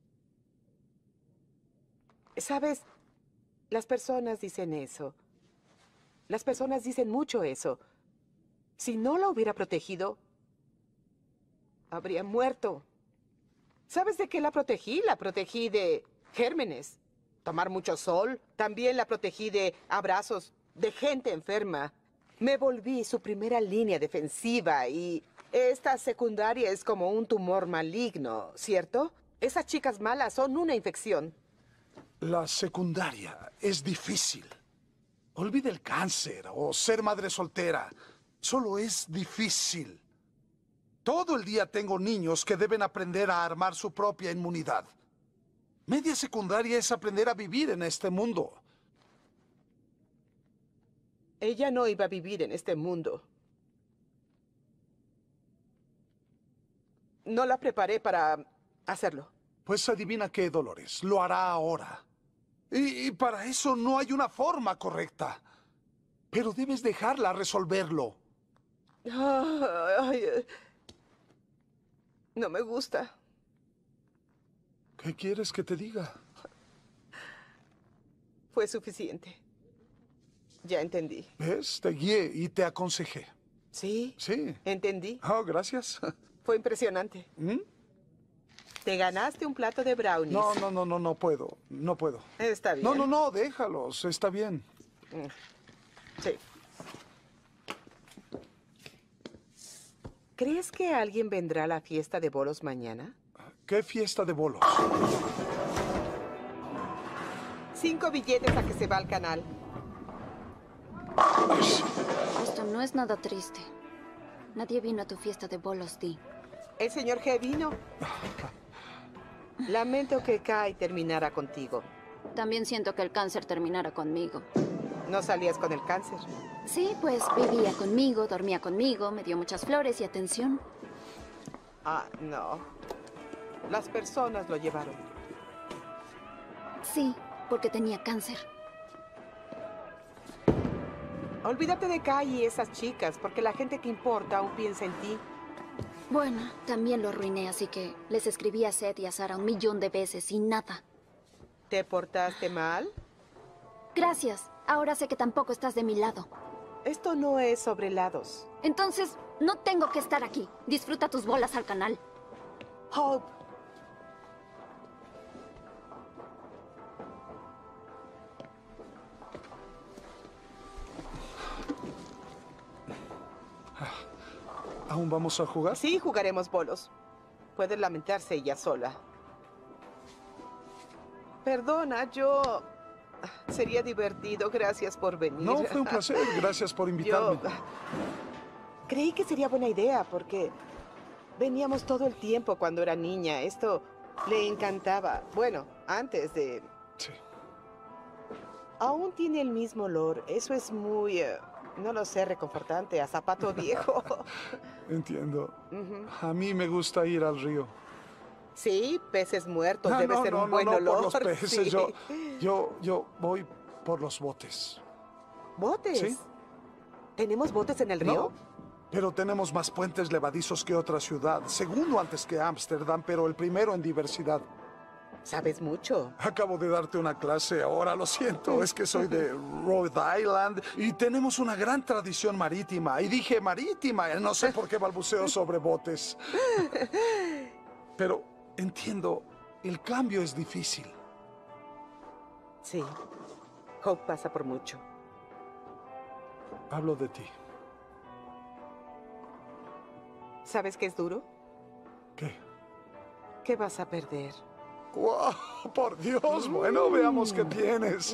¿Sabes? Las personas dicen eso. Las personas dicen mucho eso. Si no la hubiera protegido, habría muerto. ¿Sabes de qué la protegí? La protegí de gérmenes, tomar mucho sol. También la protegí de abrazos de gente enferma. Me volví su primera línea defensiva y esta secundaria es como un tumor maligno, ¿cierto? Esas chicas malas son una infección. La secundaria es difícil. Olvide el cáncer o ser madre soltera. Solo es difícil. Todo el día tengo niños que deben aprender a armar su propia inmunidad. Media secundaria es aprender a vivir en este mundo. Ella no iba a vivir en este mundo. no la preparé para hacerlo. Pues adivina qué, Dolores. Lo hará ahora. Y para eso no hay una forma correcta. Pero debes dejarla resolverlo. Ay, no me gusta. ¿Qué quieres que te diga? Fue suficiente. Ya entendí. ¿Ves? Te guié y te aconsejé. Sí. Sí. Entendí. Oh, gracias. Fue impresionante. Te ganaste un plato de brownies. No puedo. No puedo. Está bien. No, déjalos. Está bien. Sí. ¿Crees que alguien vendrá a la fiesta de bolos mañana? ¿Qué fiesta de bolos? 5 billetes a que se va al canal. Esto no es nada triste. Nadie vino a tu fiesta de bolos, Dee. El señor G vino. Lamento que Kai terminara contigo. También siento que el cáncer terminara conmigo. ¿No salías con el cáncer? Sí, pues vivía conmigo, dormía conmigo, me dio muchas flores y atención. Ah, no. Las personas lo llevaron. Sí, porque tenía cáncer. Olvídate de Kai y esas chicas, porque la gente que importa aún piensa en ti. Bueno, también lo arruiné, así que les escribí a Seth y a Sarah 1.000.000 de veces y nada. ¿Te portaste mal? Gracias. Ahora sé que tampoco estás de mi lado. Esto no es sobre lados. Entonces, no tengo que estar aquí. Disfruta tus bolas al canal. Hope. ¿Aún vamos a jugar? Sí, jugaremos bolos. Puede lamentarse ella sola. Perdona, yo... Sería divertido. Gracias por venir. No, fue un placer. Gracias por invitarme. Creí que sería buena idea porque veníamos todo el tiempo cuando era niña. Esto le encantaba. Bueno, antes de... Sí. Aún tiene el mismo olor. Eso es muy... no lo sé, reconfortante. A zapato viejo. Entiendo. A mí me gusta ir al río. Sí, peces muertos. Debe ser un buen olor. No, por los peces. Sí. Yo voy por los botes. ¿Botes? Sí. ¿Tenemos botes en el río? No, pero tenemos más puentes levadizos que otra ciudad. Segundo antes que Ámsterdam, pero el primero en diversidad. Sabes mucho. Acabo de darte una clase ahora, lo siento. Es que soy de Rhode Island y tenemos una gran tradición marítima. Y dije marítima, no sé por qué balbuceo sobre botes. Pero entiendo, el cambio es difícil. Sí. Hope pasa por mucho. Hablo de ti. ¿Sabes qué es duro? ¿Qué? ¿Qué vas a perder? ¡Wow! ¡Por Dios! Bueno, veamos qué tienes.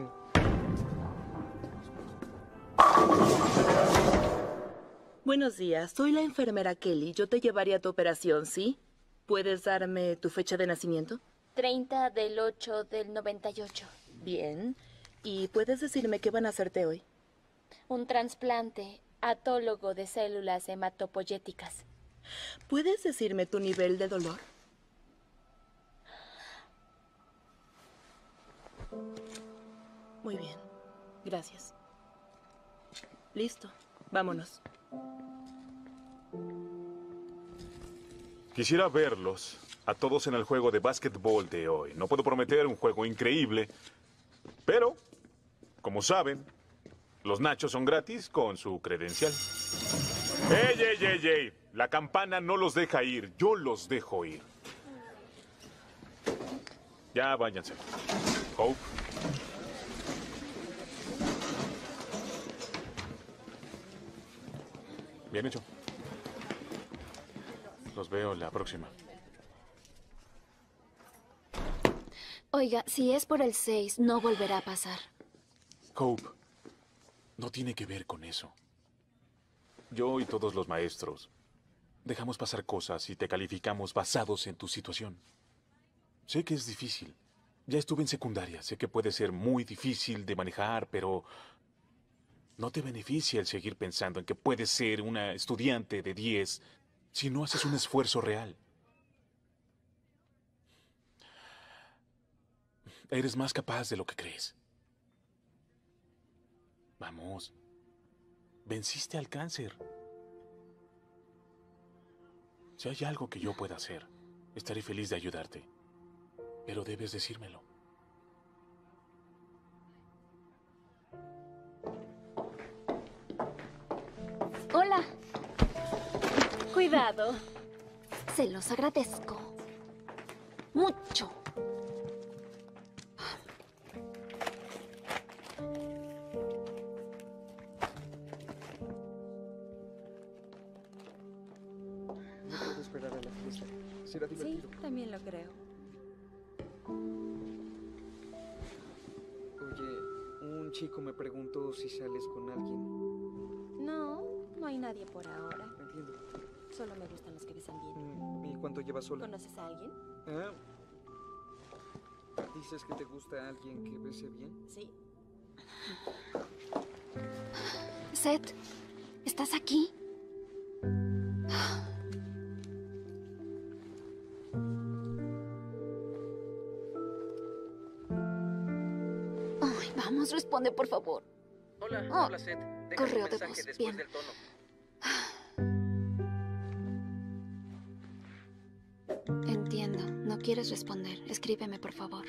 Buenos días, soy la enfermera Kelly. Yo te llevaría a tu operación, ¿sí? ¿Puedes darme tu fecha de nacimiento? 30 del 8 del 98. Bien. ¿Y puedes decirme qué van a hacerte hoy? Un trasplante autólogo de células hematopoyéticas. ¿Puedes decirme tu nivel de dolor? Muy bien. Gracias. Listo. Vámonos. Quisiera verlos a todos en el juego de básquetbol de hoy. No puedo prometer un juego increíble, pero, como saben, los nachos son gratis con su credencial. ¡Ey! La campana no los deja ir, yo los dejo ir. Ya váyanse. Hope. Bien hecho. Los veo la próxima. Oiga, si es por el 6, no volverá a pasar. Hope, no tiene que ver con eso. Yo y todos los maestros dejamos pasar cosas y te calificamos basados en tu situación. Sé que es difícil. Ya estuve en secundaria. Sé que puede ser muy difícil de manejar, pero no te beneficia el seguir pensando en que puedes ser una estudiante de 10 si no haces un esfuerzo real. Eres más capaz de lo que crees. Vamos. Venciste al cáncer. Si hay algo que yo pueda hacer, estaré feliz de ayudarte. Pero debes decírmelo. Hola. Cuidado. Se los agradezco. Mucho. No puedo esperar a la fiesta. Será Sí, divertido. también lo creo. Oye, un chico me preguntó si sales con alguien. No, no hay nadie por ahora. Entiendo. Solo me gustan los que besan bien. ¿Y cuánto llevas sola? ¿Conoces a alguien? ¿Eh? ¿Dices que te gusta alguien que bese bien? Sí. Seth, ¿estás aquí? Ay, vamos, responde, por favor. Hola, Oh, hola Seth. Déjame correo un de mensaje voz, después bien. del tono. Entiendo. No quieres responder. Escríbeme, por favor.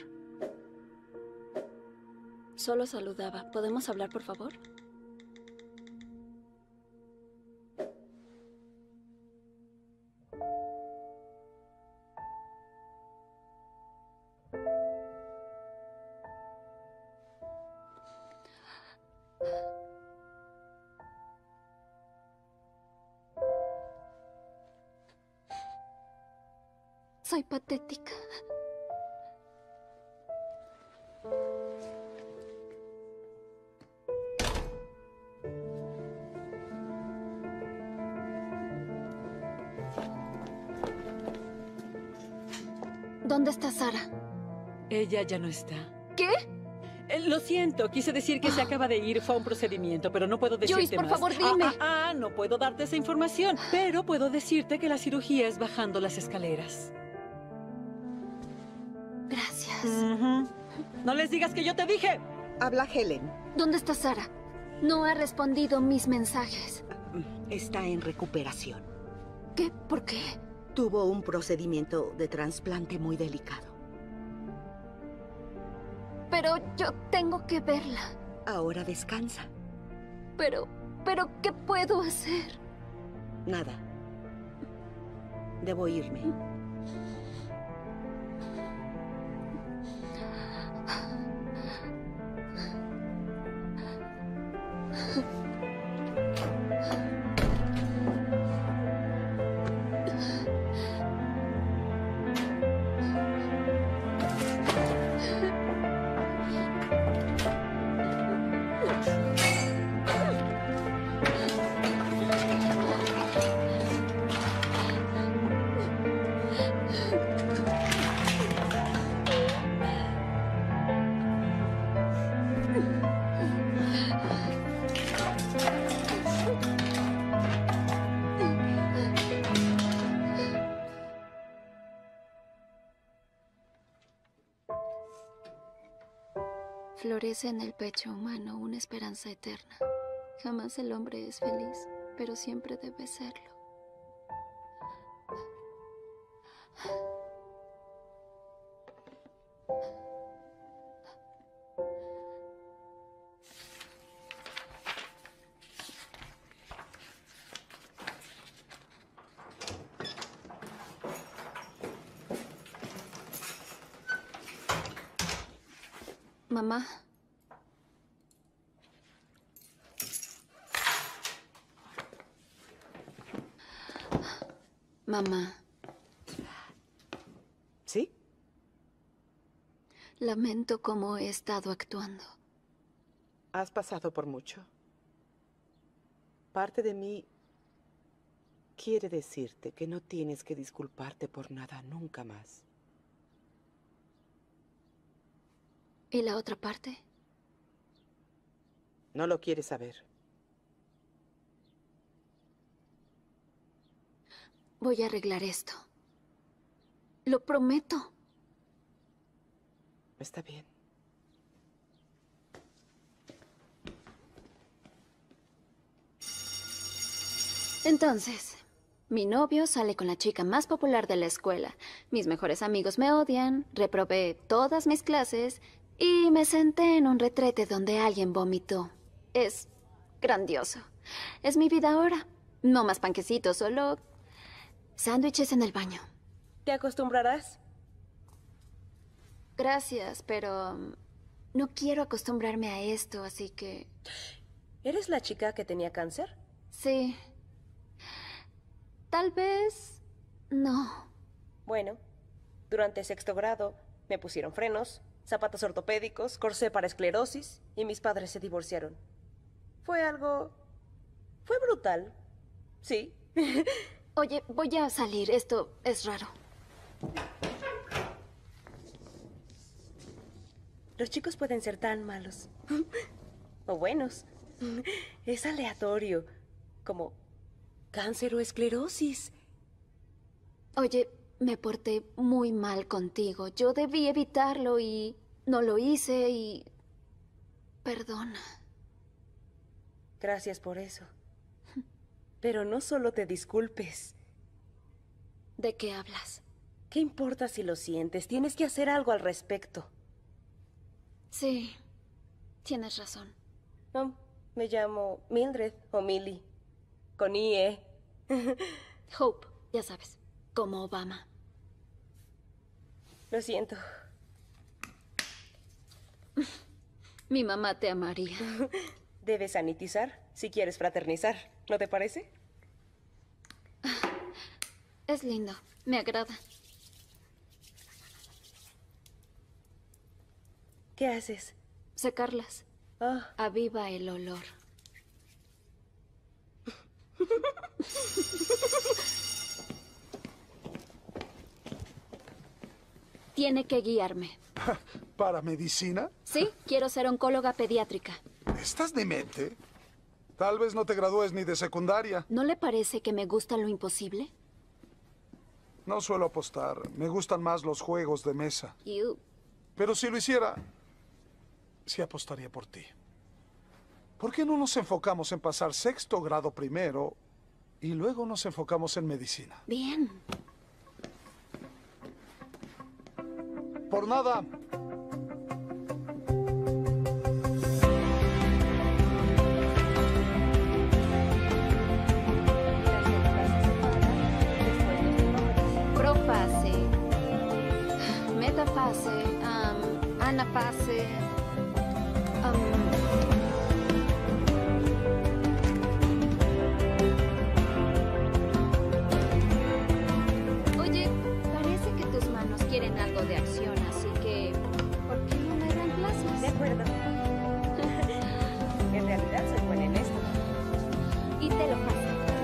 Solo saludaba. ¿Podemos hablar, por favor? Soy patética. ¿Dónde está Sara? Ella ya no está. ¿Qué? Lo siento, quise decir que se acaba de ir, fue un procedimiento, pero no puedo decirte Joyce, por más. favor, dime. No puedo darte esa información, pero puedo decirte que la cirugía es bajando las escaleras. Gracias. No les digas que yo te dije. Habla Helen. ¿Dónde está Sara? No ha respondido mis mensajes. Está en recuperación. ¿Qué? ¿Por qué? Tuvo un procedimiento de trasplante muy delicado. Pero yo tengo que verla. Ahora descansa. Pero, ¿qué puedo hacer? Nada. Debo irme. Florece en el pecho humano una esperanza eterna. Jamás el hombre es feliz, pero siempre debe serlo. Mamá. Mamá. ¿Sí? Lamento cómo he estado actuando. Has pasado por mucho. Parte de mí quiere decirte que no tienes que disculparte por nada nunca más. ¿Y la otra parte? No lo quieres saber. Voy a arreglar esto. Lo prometo. Está bien. Entonces, mi novio sale con la chica más popular de la escuela. Mis mejores amigos me odian, reprobé todas mis clases y me senté en un retrete donde alguien vomitó. Es grandioso. Es mi vida ahora. No más panquecitos, solo sándwiches en el baño. ¿Te acostumbrarás? Gracias, pero no quiero acostumbrarme a esto, así que... ¿Eres la chica que tenía cáncer? Sí. Tal vez... no. Bueno, durante sexto grado me pusieron frenos, zapatos ortopédicos, corsé para esclerosis y mis padres se divorciaron. Fue algo... fue brutal. Sí. Oye, voy a salir. Esto es raro. Los chicos pueden ser tan malos. O buenos. Es aleatorio. Como cáncer o esclerosis. Oye, me porté muy mal contigo. Yo debí evitarlo y no lo hice y... Perdona. Gracias por eso. Pero no solo te disculpes. ¿De qué hablas? ¿Qué importa si lo sientes? Tienes que hacer algo al respecto. Sí, tienes razón. No, me llamo Mildred o Millie. Con IE. Hope, ya sabes, como Obama. Lo siento. Mi mamá te amaría. Debes sanitizar si quieres fraternizar, ¿no te parece? Es lindo, me agrada. ¿Qué haces? Secarlas. Aviva el olor. Tiene que guiarme. ¿Para medicina? Sí, quiero ser oncóloga pediátrica. ¿Estás demente? Tal vez no te gradúes ni de secundaria. ¿No le parece que me gusta lo imposible? No suelo apostar. Me gustan más los juegos de mesa. You. Pero si lo hiciera, sí apostaría por ti. ¿Por qué no nos enfocamos en pasar sexto grado primero y luego nos enfocamos en medicina? Bien. Por nada. Profase, metafase, anafase. Oye, parece que tus manos quieren algo de acción, así que ¿por qué no me reemplazas? De acuerdo. En realidad soy buena en esto. Y te lo paso.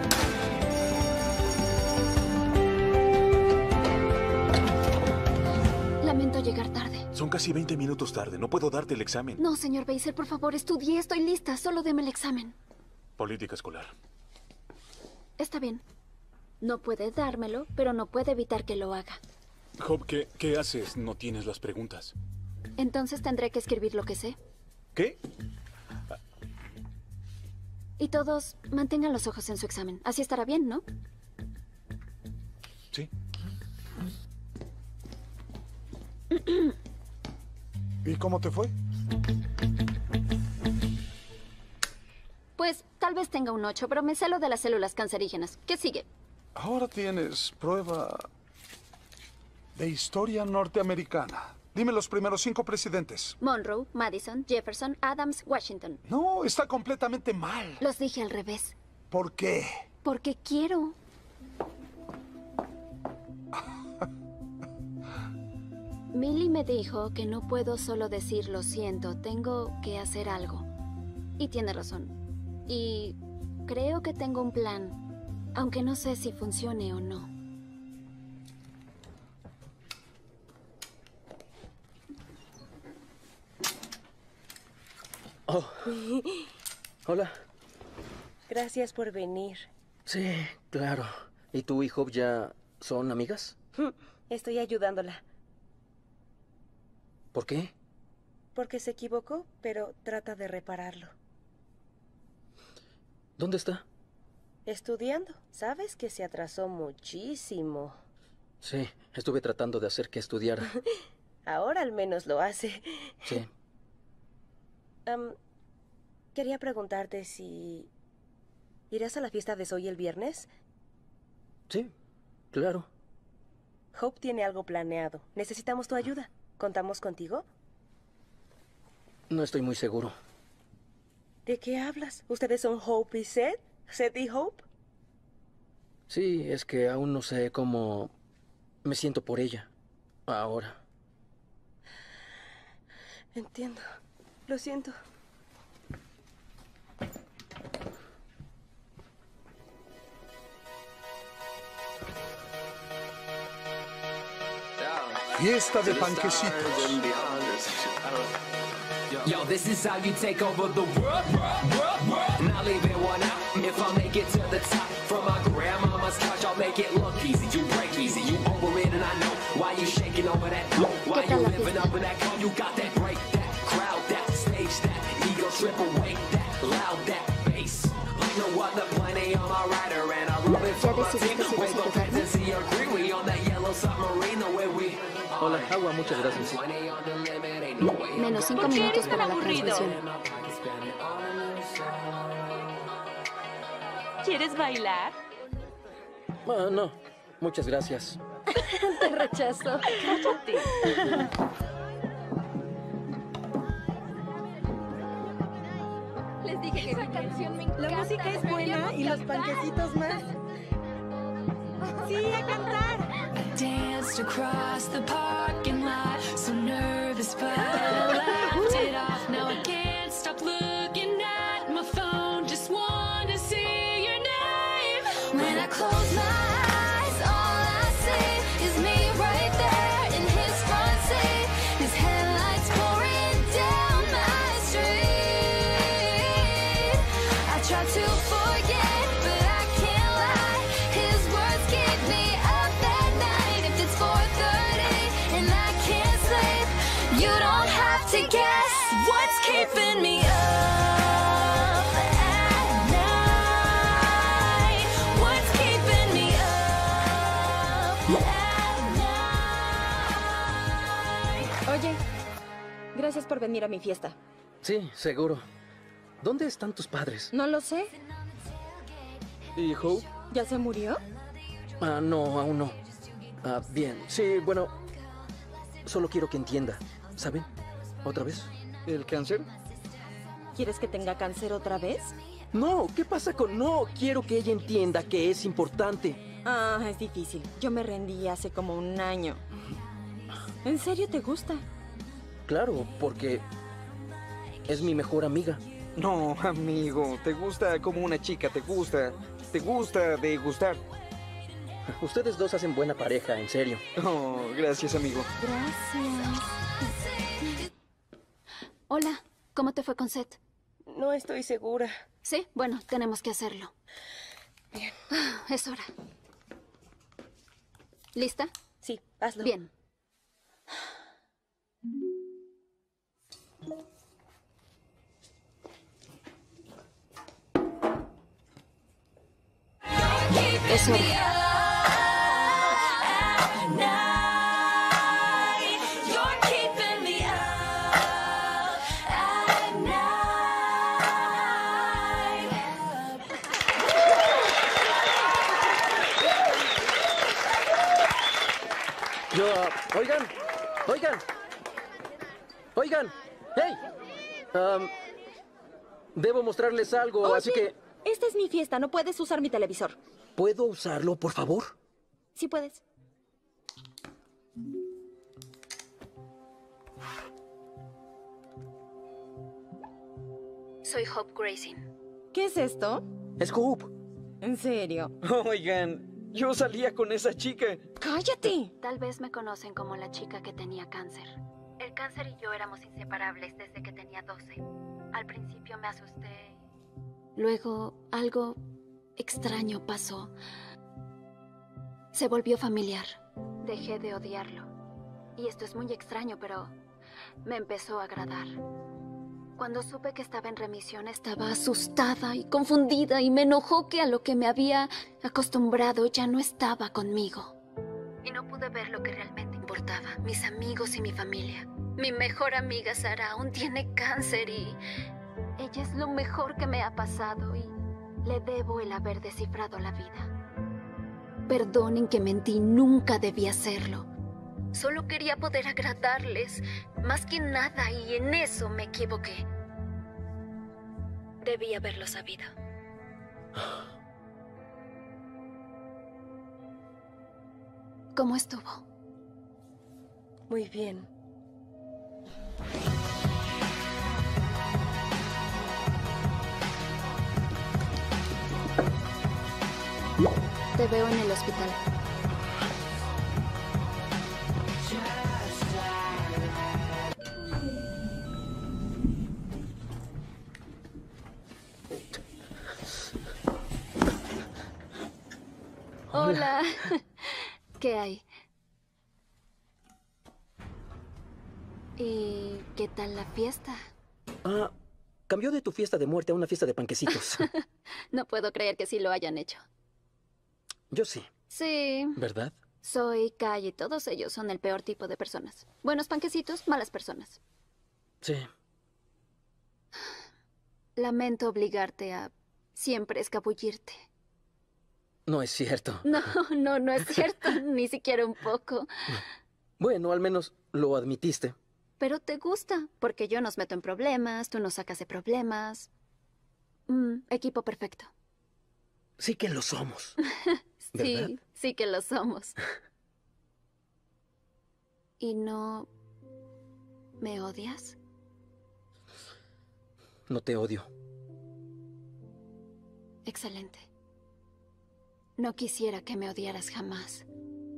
Lamento llegar tarde. Son casi 20 minutos tarde. No puedo darte el examen. No, señor Beisel, por favor, estudié, estoy lista. Solo deme el examen. Política escolar. Está bien. No puede dármelo, pero no puede evitar que lo haga. Hope, ¿qué haces? No tienes las preguntas. Entonces tendré que escribir lo que sé. ¿Qué? Y todos mantengan los ojos en su examen. Así estará bien, ¿no? Sí. ¿Y cómo te fue? Pues tal vez tenga un 8, pero me sé lo de las células cancerígenas. ¿Qué sigue? Ahora tienes prueba de historia norteamericana. Dime los primeros 5 presidentes. Monroe, Madison, Jefferson, Adams, Washington. No, está completamente mal. Los dije al revés. ¿Por qué? Porque quiero. Millie me dijo que no puedo solo decir lo siento, tengo que hacer algo. Y tiene razón. Y creo que tengo un plan, aunque no sé si funcione o no. Oh. Hola. Gracias por venir. Sí, claro. ¿Y tú y Hope ya son amigas? Estoy ayudándola. ¿Por qué? Porque se equivocó, pero trata de repararlo. ¿Dónde está? Estudiando. Sabes que se atrasó muchísimo. Sí, estuve tratando de hacer que estudiara. Ahora al menos lo hace. Sí. Quería preguntarte si... ¿irás a la fiesta de Zoe el viernes? Sí, claro. Hope tiene algo planeado. Necesitamos tu ayuda. ¿Contamos contigo? No estoy muy seguro. ¿De qué hablas? ¿Ustedes son Hope y Seth? ¿Seth y Hope? Sí, es que aún no sé cómo me siento por ella. Ahora. Entiendo. Lo siento. Fiesta de panquecitos. Yo, this is how you take over the world. And I'll leave it one out if I make it to the top. From my grandmama's couch, I'll make it look easy. You break easy, you over it, and I know why you shaking over that. Why you living up in that car? You got that break, that crowd, that stage, that ego trip awake, that loud, that bass. Like no other plenty on my rider, and I love it for my team. With no fantasy or green, we on that yellow submarine, the way we. Hola, agua, muchas gracias. Menos 5 minutos para la transmisión. ¿Quieres bailar? No, muchas gracias. Te rechazo. Cállate. Les dije que esa canción me encanta. La música es buena y los panquecitos más. ¡Sí, a cantar! Danced across the parking lot, so nervous, but I laughed it off. Now I can't stop looking at my phone, just wanna see your name. When I close my eyes, all I see is me right there in his front seat. His headlights pouring down my street. I try to forget, but I can't lie. His words keep me up at night. If it's 4:30 and I can't sleep, you don't have to guess what's keeping me up at night. What's keeping me up at night. Oye, gracias por venir a mi fiesta. Sí, seguro. ¿Dónde están tus padres? No lo sé. ¿Y Hope? ¿Ya se murió? No, aún no. Bien. Sí, bueno. Solo quiero que entienda. ¿Saben? ¿Otra vez? ¿El cáncer? ¿Quieres que tenga cáncer otra vez? No, ¿qué pasa con no? Quiero que ella entienda que es importante. Es difícil. Yo me rendí hace como un año. ¿En serio te gusta? Claro, porque es mi mejor amiga. No, amigo, te gusta como una chica, te gusta de gustar. Ustedes dos hacen buena pareja, en serio. Oh, gracias, amigo. Gracias. Hola, ¿cómo te fue con Seth? No estoy segura. Sí, bueno, tenemos que hacerlo. Bien. Es hora. ¿Lista? Sí, hazlo. Bien. Es hora. Oigan, hey. Debo mostrarles algo, Oye, así que... Esta es mi fiesta, no puedes usar mi televisor. ¿Puedo usarlo, por favor? Sí puedes. Soy Hope Grayson. ¿Qué es esto? Es Hope. ¿En serio? Oigan, yo salía con esa chica. ¡Cállate! Tal vez me conocen como la chica que tenía cáncer. El cáncer y yo éramos inseparables desde que tenía 12. Al principio me asusté. Luego algo extraño pasó. Se volvió familiar. Dejé de odiarlo. Y esto es muy extraño, pero me empezó a agradar. Cuando supe que estaba en remisión, estaba asustada y confundida y me enojó que a lo que me había acostumbrado ya no estaba conmigo. Y no pude ver lo que realmente importaba, mis amigos y mi familia. Mi mejor amiga Sara aún tiene cáncer y ella es lo mejor que me ha pasado y le debo el haber descifrado la vida. Perdonen que mentí, nunca debí hacerlo. Solo quería poder agradarles, más que nada, y en eso me equivoqué. Debí haberlo sabido. ¿Cómo estuvo? Muy bien. Te veo en el hospital. Hola. ¿Qué hay? ¿Y qué tal la fiesta? Ah, cambió de tu fiesta de muerte a una fiesta de panquecitos. No puedo creer que sí lo hayan hecho. Yo sí. Sí. ¿Verdad? Soy Kai y todos ellos son el peor tipo de personas. Buenos panquecitos, malas personas. Sí. Lamento obligarte a siempre escabullirte. No es cierto. No es cierto, ni siquiera un poco. Bueno, al menos lo admitiste. Pero te gusta, porque yo nos meto en problemas, tú nos sacas de problemas. Equipo perfecto. Sí que lo somos. ¿Verdad? Sí, sí que lo somos. ¿Y no me odias? No te odio. Excelente. No quisiera que me odiaras jamás.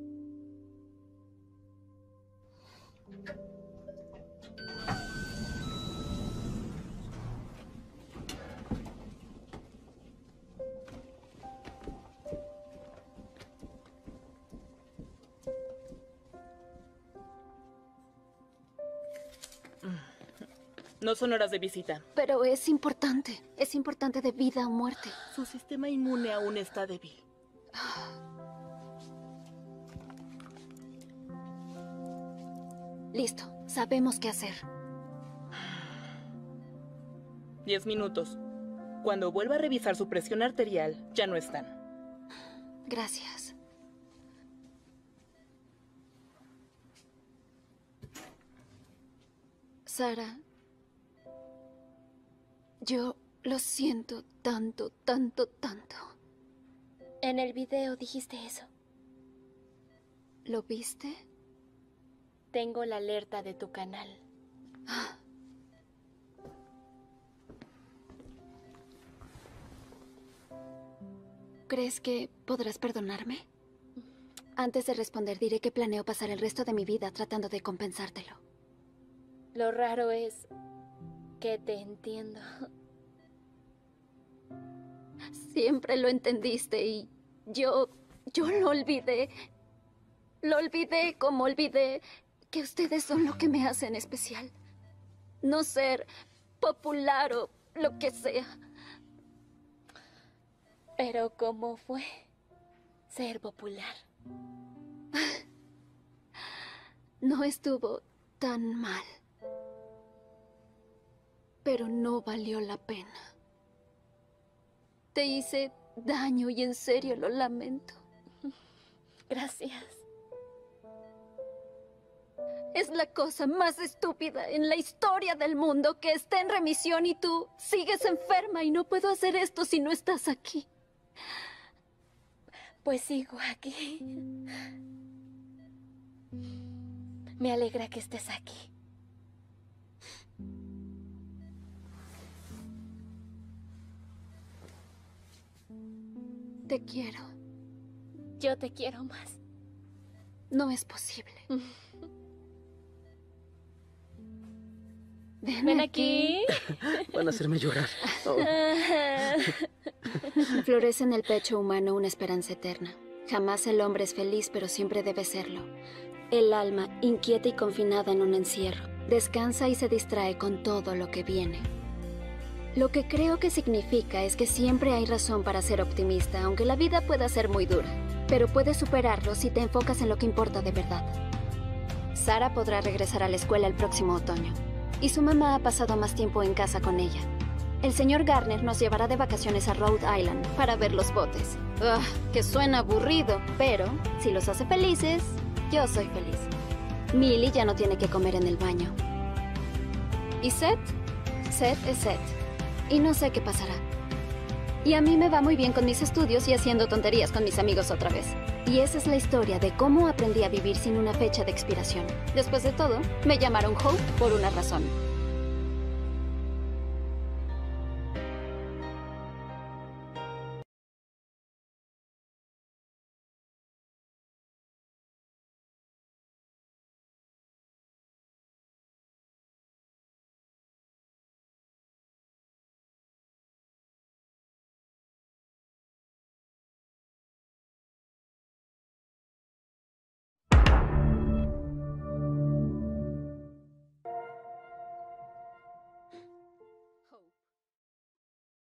No son horas de visita. Pero es importante. Es importante de vida o muerte. Su sistema inmune aún está débil. Listo. Sabemos qué hacer. 10 minutos. Cuando vuelva a revisar su presión arterial, ya no están. Gracias. Sara, yo lo siento tanto, tanto, tanto. En el video dijiste eso. ¿Lo viste? Tengo la alerta de tu canal. ¿Crees que podrás perdonarme? Antes de responder, diré que planeo pasar el resto de mi vida tratando de compensártelo. Lo raro es que te entiendo. Siempre lo entendiste y yo lo olvidé. Lo olvidé como olvidé que ustedes son lo que me hacen especial. No ser popular o lo que sea. Pero ¿cómo fue ser popular? No estuvo tan mal. Pero no valió la pena. Te hice daño y en serio lo lamento. Gracias. Es la cosa más estúpida en la historia del mundo que esté en remisión y tú sigues enferma y no puedo hacer esto si no estás aquí. Pues sigo aquí. Me alegra que estés aquí. Te quiero. Yo te quiero más. No es posible. Ven aquí. Van a hacerme llorar. Oh. Florece en el pecho humano una esperanza eterna. Jamás el hombre es feliz, pero siempre debe serlo. El alma, inquieta y confinada en un encierro, descansa y se distrae con todo lo que viene. Lo que creo que significa es que siempre hay razón para ser optimista, aunque la vida pueda ser muy dura. Pero puedes superarlo si te enfocas en lo que importa de verdad. Sara podrá regresar a la escuela el próximo otoño, y su mamá ha pasado más tiempo en casa con ella. El señor Garner nos llevará de vacaciones a Rhode Island para ver los botes. Ugh, que suena aburrido, pero si los hace felices, yo soy feliz. Millie ya no tiene que comer en el baño. ¿Y Seth? Seth es Seth. Y no sé qué pasará. Y a mí me va muy bien con mis estudios y haciendo tonterías con mis amigos otra vez. Y esa es la historia de cómo aprendí a vivir sin una fecha de expiración. Después de todo, me llamaron Hope por una razón.